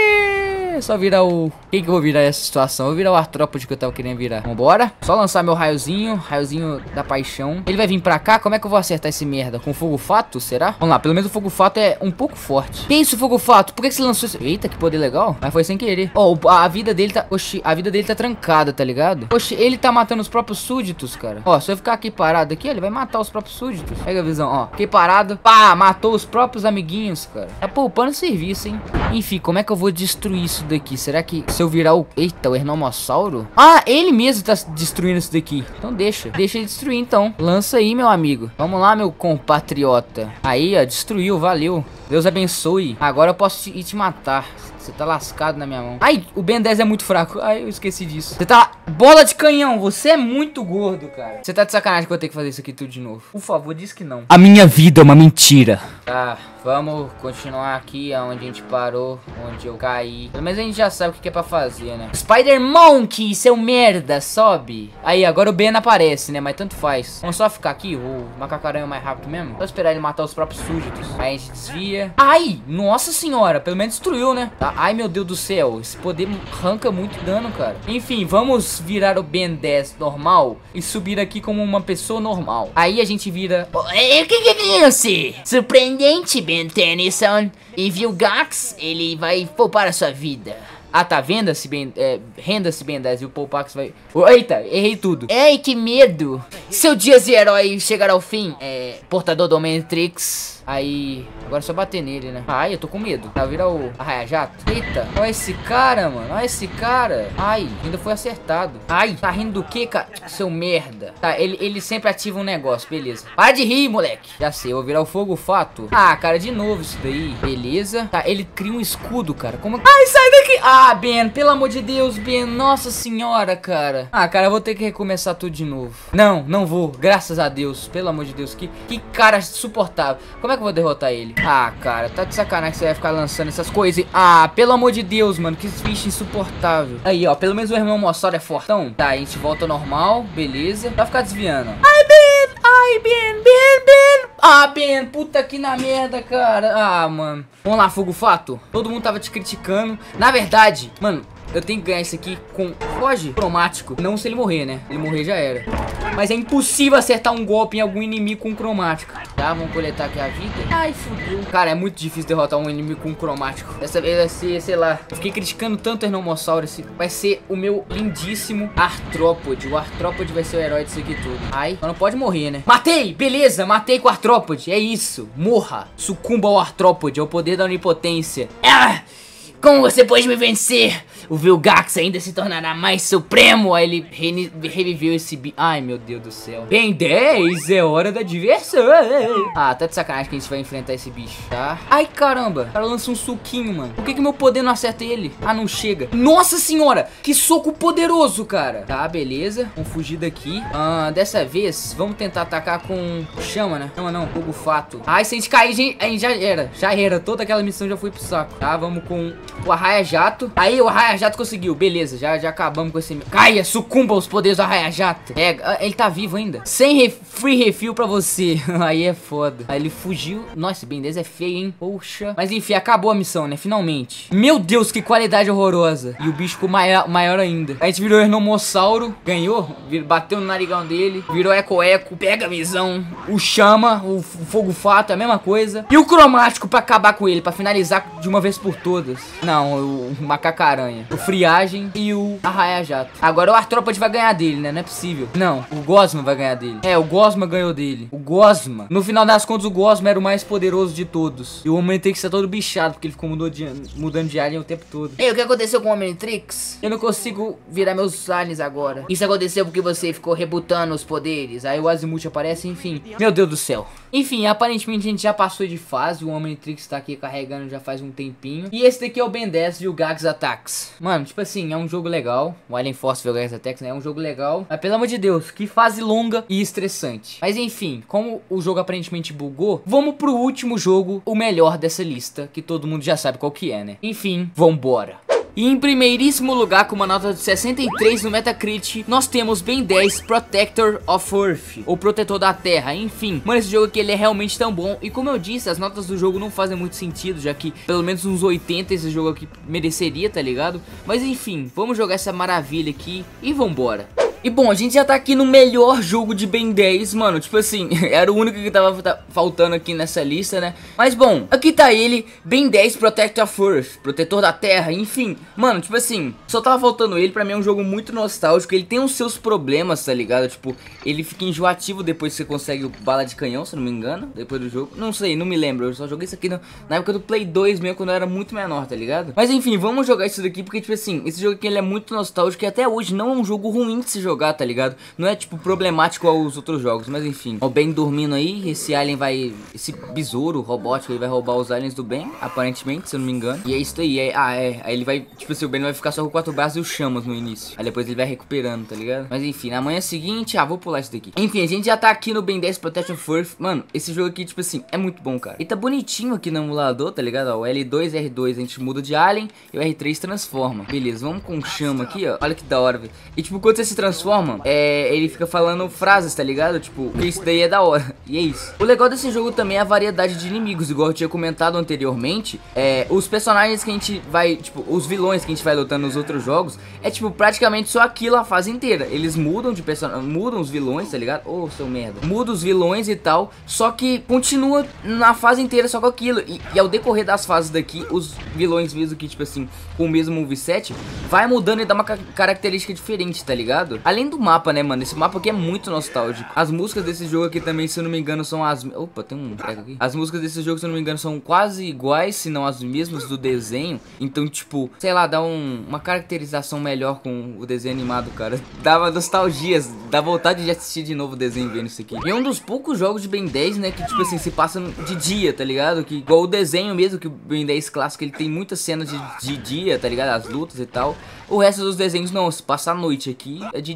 Só virar o... Quem que eu vou virar essa situação? Eu vou virar o artrópode que eu tava querendo virar. Vambora. Só lançar meu raiozinho da paixão. Ele vai vir pra cá, como é que eu vou acertar esse merda? Com fogo-fato, será? Vamos lá, pelo menos o fogo-fato é um pouco forte. Que isso, fogo-fato? Por que você lançou esse... Eita, que poder legal. Mas foi sem querer. Ó, a vida dele tá... Oxi, a vida dele tá trancada, tá ligado? Oxi, ele tá matando os próprios súditos, cara. Ó, se eu ficar aqui parado aqui, ele vai matar os próprios súditos. Pega a visão, ó. Fiquei parado. Pá, matou os próprios amiguinhos, cara. Tá poupando serviço, hein? Enfim, como é que eu vou destruir isso daqui? Será que se eu virar o... Eita, o Ernomossauro? Ah, ele mesmo tá destruindo isso daqui. Então deixa ele destruir, então. Lança aí, meu amigo. Vamos lá, meu compatriota. Aí, ó, destruiu, valeu. Deus abençoe. Agora eu posso ir te matar. Você tá lascado na minha mão. Ai, o Ben 10 é muito fraco. Ai, eu esqueci disso. Você tá... Bola de canhão, você é muito gordo, cara. Você tá de sacanagem que eu vou ter que fazer isso aqui tudo de novo. Por favor, diz que não. A minha vida é uma mentira. Tá, vamos continuar aqui onde a gente parou, onde eu caí. Pelo menos a gente já sabe o que é pra fazer, né? Spider Monkey, seu merda, sobe. Aí, agora o Ben aparece, né? Mas tanto faz. Vamos só ficar aqui, o macacaranha é mais rápido mesmo. Só esperar ele matar os próprios súditos. Aí a gente desvia. Ai, nossa senhora, pelo menos destruiu, né? Tá. Ai, meu Deus do céu, esse poder arranca muito dano, cara. Enfim, vamos virar o Ben 10 normal e subir aqui como uma pessoa normal. Aí a gente vira... O que é isso? Surpreendente, Ben Tennyson. E Vilgax, ele vai poupar a sua vida. Ah, tá, venda-se Ben... renda-se Ben 10 e o Poupax vai... Eita, errei tudo. Ei, que medo. Seu dia de herói chegará ao fim. Portador do Omnitrix. Aí, agora é só bater nele, né? Ai, eu tô com medo. Tá, vira o arraia-jato. Eita, olha esse cara, mano. Olha esse cara. Ai, ainda foi acertado. Ai, tá rindo do que, cara? Seu merda. Tá, ele sempre ativa um negócio, beleza. Para de rir, moleque. Já sei, eu vou virar o fogo-fato. Ah, cara, de novo isso daí. Beleza. Tá, ele cria um escudo, cara. Como... Ai, sai daqui. Ah, Ben, pelo amor de Deus, Ben. Nossa senhora, cara. Ah, cara, eu vou ter que recomeçar tudo de novo. Não, não vou. Graças a Deus. Pelo amor de Deus. Que cara suportável. Como é que eu vou derrotar ele? Ah, cara, tá de sacanagem que você vai ficar lançando essas coisas. Ah, pelo amor de Deus, mano, que bicho insuportável. Aí, ó, pelo menos o Ernomossauro é fortão. Tá, a gente volta ao normal, beleza. Vai ficar desviando. Ai, Ben! Ai, Ben! Ah, Ben, puta que na merda, cara. Ah, mano. Vamos lá, fogo-fato. Todo mundo tava te criticando. Na verdade, mano, Eu tenho que ganhar isso aqui com... Foge. Cromático. Não se ele morrer, né? Ele morrer já era. Mas é impossível acertar um golpe em algum inimigo com cromático. Tá, vamos coletar aqui a vida. Ai, fudeu. Cara, é muito difícil derrotar um inimigo com cromático. Dessa vez vai ser, sei lá. Eu fiquei criticando tanto o Ernomossauro. Esse vai ser o meu lindíssimo Artrópode. O Artrópode vai ser o herói disso aqui tudo. Ai, não pode morrer, né? Matei! Beleza, matei com o Artrópode. É isso. Morra. Sucumba ao Artrópode. É o poder da onipotência. Ah! Como você pode me vencer? O Vilgax ainda se tornará mais supremo. Aí ele reviveu esse bicho. Ai, meu Deus do céu. Ben 10, é hora da diversão. Ah, tá de sacanagem que a gente vai enfrentar esse bicho, tá? Ai, caramba. O cara lança um suquinho, mano. Por que meu poder não acerta ele? Ah, não chega. Nossa senhora, que soco poderoso, cara. Tá, beleza. Vamos fugir daqui. Dessa vez, vamos tentar atacar com chama, né? Chama não, fogo fato. Ai, se a gente cair, gente, já era. Já era. Toda aquela missão já foi pro saco. Tá, vamos com o Arraia-Jato. Aí, o Arraia-Jato conseguiu. Beleza, já acabamos com esse... Caia, sucumba aos poderes do Arraia-Jato. É, ele tá vivo ainda. Sem free refill pra você. Aí é foda. Aí ele fugiu. Nossa, esse Ben 10 é feio, hein? Poxa. Mas enfim, acabou a missão, né? Finalmente. Meu Deus, que qualidade horrorosa. E o bicho ficou maior ainda. A gente virou Ernomossauro. Ganhou. Bateu no narigão dele. Virou Eco-Eco. Pega a visão. O Chama. O Fogo Fato. É a mesma coisa. E o Cromático pra acabar com ele. Pra finalizar de uma vez por todas. Não, o Macaco-Aranha. O Friagem e o Arraia-Jato. Agora o Artrópode vai ganhar dele, né? Não é possível. Não, o Gosma vai ganhar dele. É, o Gosma ganhou dele. O Gosma. No final das contas, o Gosma era o mais poderoso de todos. E o Omnitrix tá todo bichado, porque ele ficou mudando de alien o tempo todo. Ei, o que aconteceu com o Omnitrix? Eu não consigo virar meus aliens agora. Isso aconteceu porque você ficou rebutando os poderes. Aí o Azimuth aparece, enfim. Meu Deus do céu. Enfim, aparentemente a gente já passou de fase. O Omnitrix tá aqui carregando já faz um tempinho. E esse daqui é o Ben 10 e o Gax Attacks. Mano, tipo assim, é um jogo legal. O Alien Force Gax Attacks, né? É um jogo legal. Mas pelo amor de Deus, que fase longa e estressante. Mas enfim, como o jogo aparentemente bugou, vamos pro último jogo, o melhor dessa lista, que todo mundo já sabe qual que é, né? Enfim, vambora. E em primeiríssimo lugar, com uma nota de 63 no Metacritic, nós temos Ben 10 Protector of Earth, ou Protetor da Terra, enfim. Mano, esse jogo aqui, ele é realmente tão bom. E como eu disse, as notas do jogo não fazem muito sentido, já que pelo menos uns 80 esse jogo aqui mereceria, tá ligado? Mas enfim, vamos jogar essa maravilha aqui e vambora. E bom, a gente já tá aqui no melhor jogo de Ben 10, mano, tipo assim, era o único que tava faltando aqui nessa lista, né? Mas bom, aqui tá ele, Ben 10 Protector of Earth, Protetor da Terra, enfim. Mano, tipo assim, só tava faltando ele. Pra mim é um jogo muito nostálgico, ele tem os seus problemas, tá ligado? Tipo, ele fica enjoativo depois que você consegue o bala de canhão, se não me engano, depois do jogo. Não sei, não me lembro, eu só joguei isso aqui na época do Play 2 mesmo, quando eu era muito menor, tá ligado? Mas enfim, vamos jogar isso daqui, porque tipo assim, esse jogo aqui ele é muito nostálgico e até hoje não é um jogo ruim de se jogar, tá ligado? Não é tipo problemático aos outros jogos, mas enfim. O Ben dormindo aí, esse alien vai... Esse besouro robótico, ele vai roubar os aliens do Ben, aparentemente, se eu não me engano. E é isso aí, aí ele vai... Tipo assim, o Ben vai ficar só com 4 braços e os chamas no início. Aí depois ele vai recuperando, tá ligado? Mas enfim, na manhã seguinte... vou pular isso daqui. Enfim, a gente já tá aqui no Ben 10 Protection of Earth. Mano, esse jogo aqui, tipo assim, é muito bom, cara. E tá bonitinho aqui no emulador, tá ligado? Ó, o L2 e R2 a gente muda de alien e o R3 transforma. Beleza, vamos com chama aqui, ó. Olha que da hora, velho. E tipo, quando você se transforma, ele fica falando frases, tá ligado? Tipo, que isso daí é da hora. E é isso. O legal desse jogo também é a variedade de inimigos. Igual eu tinha comentado anteriormente, os personagens que a gente vai, tipo, os vilões que a gente vai lutando nos outros jogos, é tipo, praticamente só aquilo a fase inteira. Eles mudam de personagem, mudam os vilões, tá ligado? Ô, seu merda. Muda os vilões e tal, só que continua na fase inteira só com aquilo. E ao decorrer das fases daqui, os vilões mesmo que, tipo assim, com o mesmo moveset, vai mudando e dá uma característica diferente, tá ligado? Além do mapa, né, mano? Esse mapa aqui é muito nostálgico. As músicas desse jogo aqui também, se eu não me engano, são as... Opa, tem um treco aqui. As músicas desse jogo, se eu não me engano, são quase iguais, se não as mesmas do desenho. Então, tipo, sei lá, dá uma caracterização melhor com o desenho animado, cara. Dava nostalgias, dá vontade de assistir de novo o desenho vendo isso aqui. E é um dos poucos jogos de Ben 10, né, que, tipo assim, se passa de dia, tá ligado? Que igual o desenho mesmo, que o Ben 10 clássico, ele tem muitas cenas de dia, tá ligado? As lutas e tal. O resto dos desenhos não, se passa a noite aqui, é de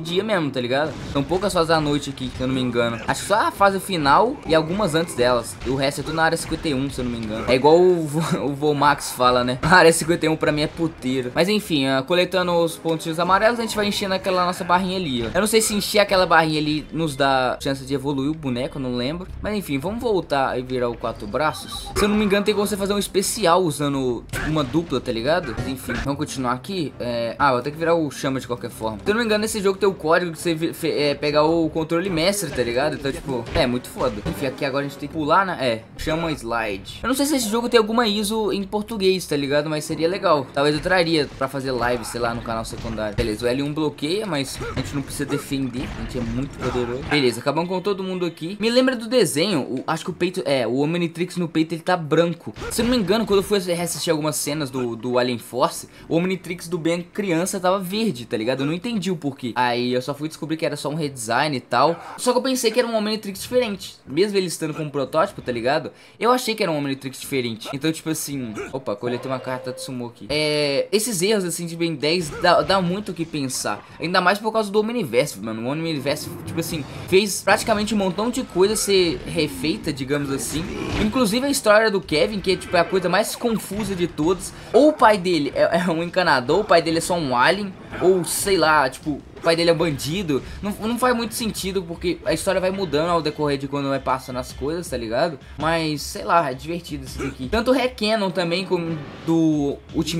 dia mesmo, tá ligado? São poucas fases à noite aqui, se eu não me engano. Acho que só a fase final e algumas antes delas. E o resto é tudo na área 51, se eu não me engano. É igual o Vomax fala, né? A área 51 pra mim é puteiro. Mas enfim, coletando os pontinhos amarelos, a gente vai enchendo aquela nossa barrinha ali, ó. Eu não sei se encher aquela barrinha ali nos dá chance de evoluir o boneco, eu não lembro. Mas enfim, vamos voltar e virar o 4 braços. Se eu não me engano, tem como você fazer um especial usando tipo, uma dupla, tá ligado? Mas, enfim, vamos continuar aqui. Vou ter que virar o chama de qualquer forma. Se eu não me engano, nesse jogo tem o código de você pegar o controle mestre, tá ligado? Então, tipo, é muito foda. Enfim, aqui agora a gente tem que pular, né? Chama slide. Eu não sei se esse jogo tem alguma ISO em português, tá ligado? Mas seria legal. Talvez eu traria pra fazer live, sei lá, no canal secundário. Beleza, o L1 bloqueia, mas a gente não precisa defender. A gente é muito poderoso. Beleza, acabamos com todo mundo aqui. Me lembra do desenho, acho que o peito, o Omnitrix no peito ele tá branco. Se eu não me engano, quando eu fui reassistir algumas cenas do Alien Force, o Omnitrix do Ben criança tava verde, tá ligado? Eu não entendi o porquê. Aí eu só fui descobrir que era só um redesign e tal. Só que eu pensei que era um Omnitrix diferente. Mesmo ele estando como protótipo, tá ligado? Eu achei que era um Omnitrix diferente. Então, tipo assim... Opa, coletei uma carta de sumo aqui. Esses erros, assim, de Ben 10 dá muito o que pensar. Ainda mais por causa do Omniverse, mano. O Omniverse, tipo assim, fez praticamente um montão de coisa ser refeita, digamos assim. Inclusive a história do Kevin, que é, tipo, a coisa mais confusa de todas. Ou o pai dele é um encanador, o pai dele é só um alien. Ou, sei lá, tipo... O pai dele é um bandido. Não faz muito sentido, porque a história vai mudando ao decorrer de quando vai passando as coisas, tá ligado? Mas, sei lá, é divertido isso daqui. Tanto o Recanon também, como do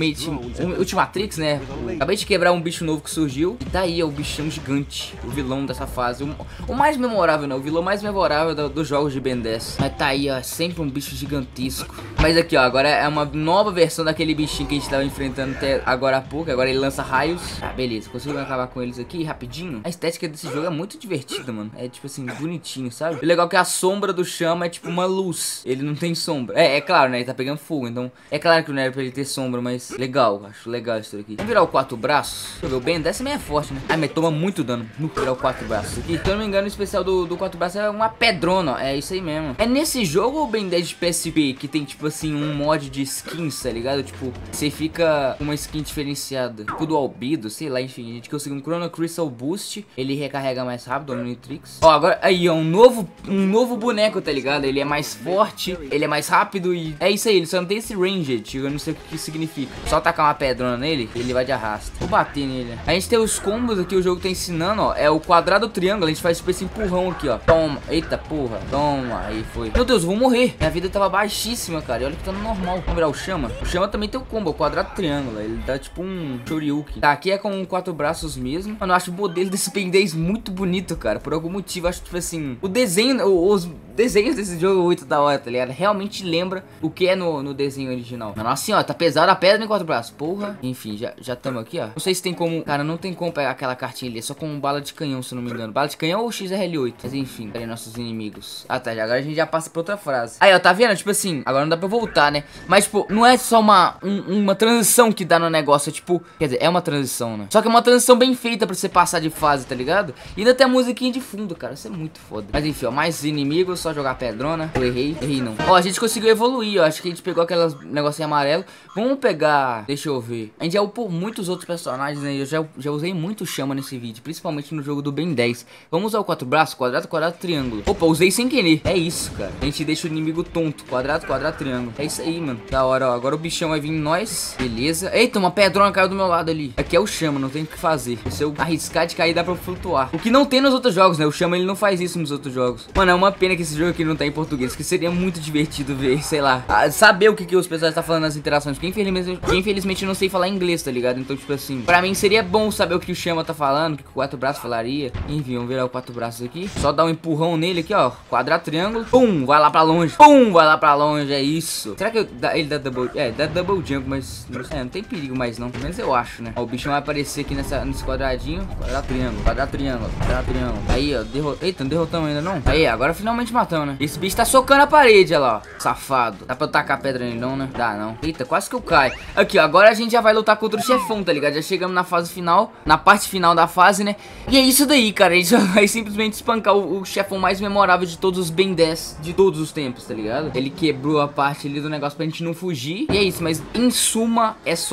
Ultimatrix, né? Acabei de quebrar um bicho novo que surgiu. E tá aí, é o bichão gigante, o vilão dessa fase. O mais memorável, né? O vilão mais memorável dos jogos de Ben 10. Mas tá aí, ó, é sempre um bicho gigantesco. Mas aqui, ó, agora é uma nova versão daquele bichinho que a gente tava enfrentando até agora há pouco. Agora ele lança raios. Beleza, conseguimos acabar com eles aqui rapidinho. A estética desse jogo é muito divertida, mano. É tipo assim, bonitinho, sabe? O legal é que a sombra do chama é tipo uma luz. Ele não tem sombra. É claro, né? Ele tá pegando fogo. Então, é claro que não era pra ele ter sombra, mas legal. Acho legal isso aqui. Vamos virar o 4 braços. Deixa eu ver, o Ben 10 também é forte, né? Mas toma muito dano. Vamos virar o 4 braços aqui. Se eu não me engano, o especial do 4 braços é uma pedrona, ó. É isso aí mesmo. É nesse jogo o Ben 10 de PSP que tem tipo assim, um mod de skins, tá ligado? Tipo, você fica com uma skin diferenciada. Tipo do Albedo, sei lá, enfim. A gente conseguiu um Chrono Crystal Boost. Ele recarrega mais rápido, o Omnitrix. Ó, agora aí, ó, um novo boneco, tá ligado? Ele é mais forte, ele é mais rápido e é isso aí, ele só não tem esse ranged. Eu não sei o que isso significa. Só tacar uma pedrona nele, ele vai de arrasta. Vou bater nele. A gente tem os combos aqui, o jogo tá ensinando, ó. É o quadrado, o triângulo. A gente faz tipo esse empurrão aqui, ó. Toma. Eita porra. Toma. Aí foi. Meu Deus, eu vou morrer. Minha vida tava baixíssima, cara. E olha que tá no normal. Vamos virar o chama. O chama também tem o combo, o quadrado, triângulo. Ele dá tipo um Shoryuken. Tá, aqui é com 4 braços mesmo. Mano, eu acho o modelo desse Ben 10 muito bonito, cara. Por algum motivo, acho tipo assim, o desenho, os desenhos desse jogo é muito da hora, tá ligado? Realmente lembra o que é no desenho original. Mas nossa senhora, tá pesada a pedra em 4 braços. Porra. Enfim, já estamos aqui, ó. Não sei se tem como, cara, não tem como pegar aquela cartinha ali. É só com bala de canhão, se eu não me engano. Bala de canhão ou XRL8. Mas enfim, peraí, nossos inimigos. Ah, tá, agora a gente já passa pra outra frase. Aí, ó, tá vendo? Tipo assim, agora não dá pra voltar, né? Mas, tipo, não é só uma transição que dá no negócio. É tipo, quer dizer, é uma transição, né? Só que é uma transição bem feita pra você passar de fase, tá ligado? E ainda tem a musiquinha de fundo, cara. Isso é muito foda. Mas enfim, ó, mais inimigos, só jogar pedrona. Eu errei não. Ó, a gente conseguiu evoluir, ó. Acho que a gente pegou aquelas negocinho amarelo. Vamos pegar, deixa eu ver. A gente já upou muitos outros personagens, né? Eu já usei muito chama nesse vídeo, principalmente no jogo do Ben 10. Vamos usar o 4 braços, quadrado, quadrado, triângulo. Opa, usei sem querer. É isso, cara. A gente deixa o inimigo tonto. Quadrado, quadrado, triângulo. É isso aí, mano. Da hora, ó. Agora o bichão vai vir em nós. Beleza. Eita, uma pedrona caiu do meu lado ali. Aqui é o chama, não tem o que fazer. Se eu arriscar de cair, dá pra flutuar. O que não tem nos outros jogos, né? O chama, ele não faz isso nos outros jogos. Mano, é uma pena que esse jogo aqui não tá em português, que seria muito divertido ver, sei lá, saber o que os pessoas estão falando nas interações. Porque infelizmente eu não sei falar inglês, tá ligado? Então, tipo assim, pra mim seria bom saber o que o chama tá falando, o que o 4 braços falaria. Enfim, vamos virar o 4 braços aqui. Só dar um empurrão nele aqui, ó. Quadrado, triângulo. Pum, vai lá pra longe. Pum, vai lá pra longe. É isso. Será que ele dá double... dá double jump, mas não tem perigo mais não. Pelo menos eu acho, né? Ó, o bicho vai aparecer aqui nesse quadradinho. Quadrado, triângulo. Quadrado, triângulo. Quadrado, triângulo. Aí, ó. Eita, não derrotamos ainda não? Aí, agora finalmente matamos, né? Esse bicho tá socando a parede, olha lá, ó. Safado. Dá pra eu tacar pedra nele não, né? Dá não. Eita, quase que eu caio. Aqui, ó. Agora a gente já vai lutar contra o chefão, tá ligado? Já chegamos na fase final. Na parte final da fase, né? E é isso daí, cara. A gente vai simplesmente espancar o chefão mais memorável de todos os Ben 10 de todos os tempos, tá ligado? Ele quebrou a parte ali do negócio pra gente não fugir. E é isso, mas em suma, é só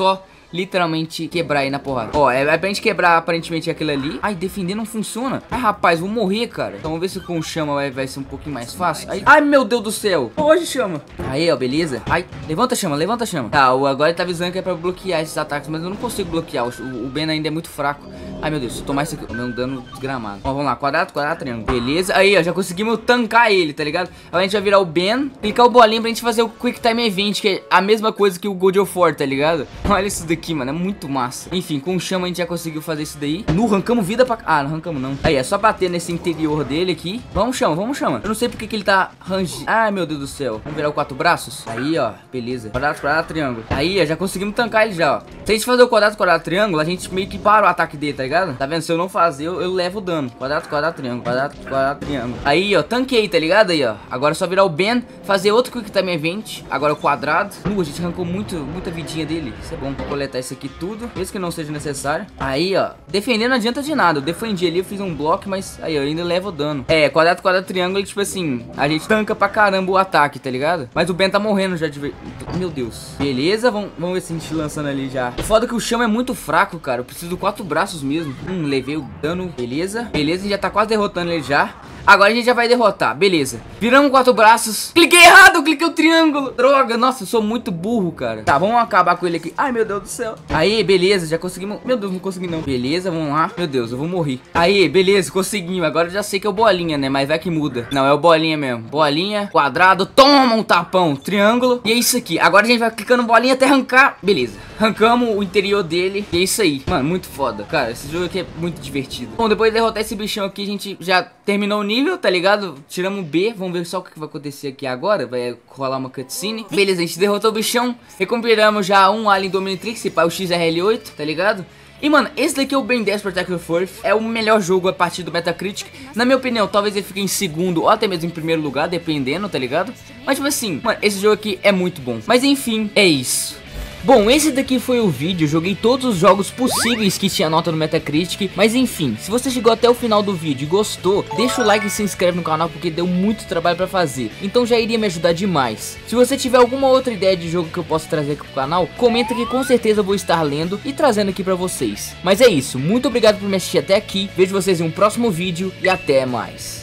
literalmente quebrar aí na porrada. Ó, é pra gente quebrar aparentemente aquilo ali. Ai, defender não funciona. Ai, rapaz, vou morrer, cara. Então vamos ver se com chama vai ser um pouquinho mais fácil. Ai, meu Deus do céu. Hoje chama. Aí, ó, beleza. Ai, levanta chama, levanta chama. Tá, agora ele tá avisando que é pra bloquear esses ataques, mas eu não consigo bloquear. O Ben ainda é muito fraco. Ai, meu Deus, se eu tomar isso aqui, meu dano desgramado. Ó, vamos lá, quadrado, quadrado, triângulo. Beleza, aí, ó, já conseguimos tancar ele, tá ligado? Agora a gente vai virar o Ben, clicar o bolinho pra gente fazer o Quick Time Event, que é a mesma coisa que o God of War, tá ligado? Olha isso daqui, mano, é muito massa. Enfim, com chama a gente já conseguiu fazer isso daí. Arrancamos vida pra... Ah, não arrancamos não. Aí, é só bater nesse interior dele aqui. Vamos chama, vamos chama. Eu não sei porque que ele tá rangindo. Ai, meu Deus do céu. Vamos virar o 4 braços? Aí, ó, beleza. Quadrado, quadrado, triângulo. Aí, ó, já conseguimos tancar ele já, ó. Se a gente fazer o quadrado, quadrado, triângulo, a gente meio que para o ataque dele, tá ligado? Tá vendo? Se eu não fazer, eu levo o dano. Quadrado, quadrado, triângulo. Quadrado, quadrado, triângulo. Aí, ó, tanquei, tá ligado? Aí, ó. Agora é só virar o Ben, fazer outro Quick Time Event. Agora o quadrado. A gente arrancou muita vidinha dele. Isso é bom. Vou coletar isso aqui tudo, mesmo que não seja necessário. Aí, ó. Defender não adianta de nada. Eu defendi ali, eu fiz um bloco, mas aí, ó, eu ainda levo o dano. É, quadrado, quadrado, triângulo, tipo assim, a gente tanca pra caramba o ataque, tá ligado? Mas o Ben tá morrendo já de... Meu Deus. Beleza, vamos ver se a gente lançando ali já. O foda é que o chão é muito fraco, cara. Eu preciso de 4 braços mesmo. Levei o dano. Beleza. Beleza, a gente já tá quase derrotando ele já. Agora a gente já vai derrotar, beleza. Viramos 4 braços. Cliquei errado, eu cliquei o triângulo. Droga, nossa, eu sou muito burro, cara. Tá, vamos acabar com ele aqui. Ai, meu Deus do céu. Aí, beleza, já conseguimos. Meu Deus, não consegui não. Beleza, vamos lá. Meu Deus, eu vou morrer. Aí, beleza, conseguimos. Agora eu já sei que é o bolinha, né? Mas vai que muda. Não, é o bolinha mesmo. Bolinha, quadrado, toma um tapão. Triângulo. E é isso aqui. Agora a gente vai clicando bolinha até arrancar. Beleza. Arrancamos o interior dele. E é isso aí. Mano, muito foda. Cara, esse jogo aqui é muito divertido. Bom, depois de derrotar esse bichão aqui, a gente já terminou o nível, tá ligado? Tiramos B. Vamos ver só o que vai acontecer aqui agora. Vai rolar uma cutscene. Beleza, a gente derrotou o bichão. Recuperamos já um Alien Dominatrix, esse pai, o XRL8, tá ligado? E, mano, esse daqui é o Ben 10 Protector Earth. É o melhor jogo a partir do Metacritic. Na minha opinião, talvez ele fique em segundo ou até mesmo em primeiro lugar, dependendo, tá ligado? Mas, tipo assim, mano, esse jogo aqui é muito bom. Mas, enfim, é isso. Bom, esse daqui foi o vídeo, joguei todos os jogos possíveis que tinha nota no Metacritic. Mas enfim, se você chegou até o final do vídeo e gostou, deixa o like e se inscreve no canal porque deu muito trabalho pra fazer. Então já iria me ajudar demais. Se você tiver alguma outra ideia de jogo que eu possa trazer aqui pro canal, comenta que com certeza eu vou estar lendo e trazendo aqui pra vocês. Mas é isso, muito obrigado por me assistir até aqui, vejo vocês em um próximo vídeo e até mais.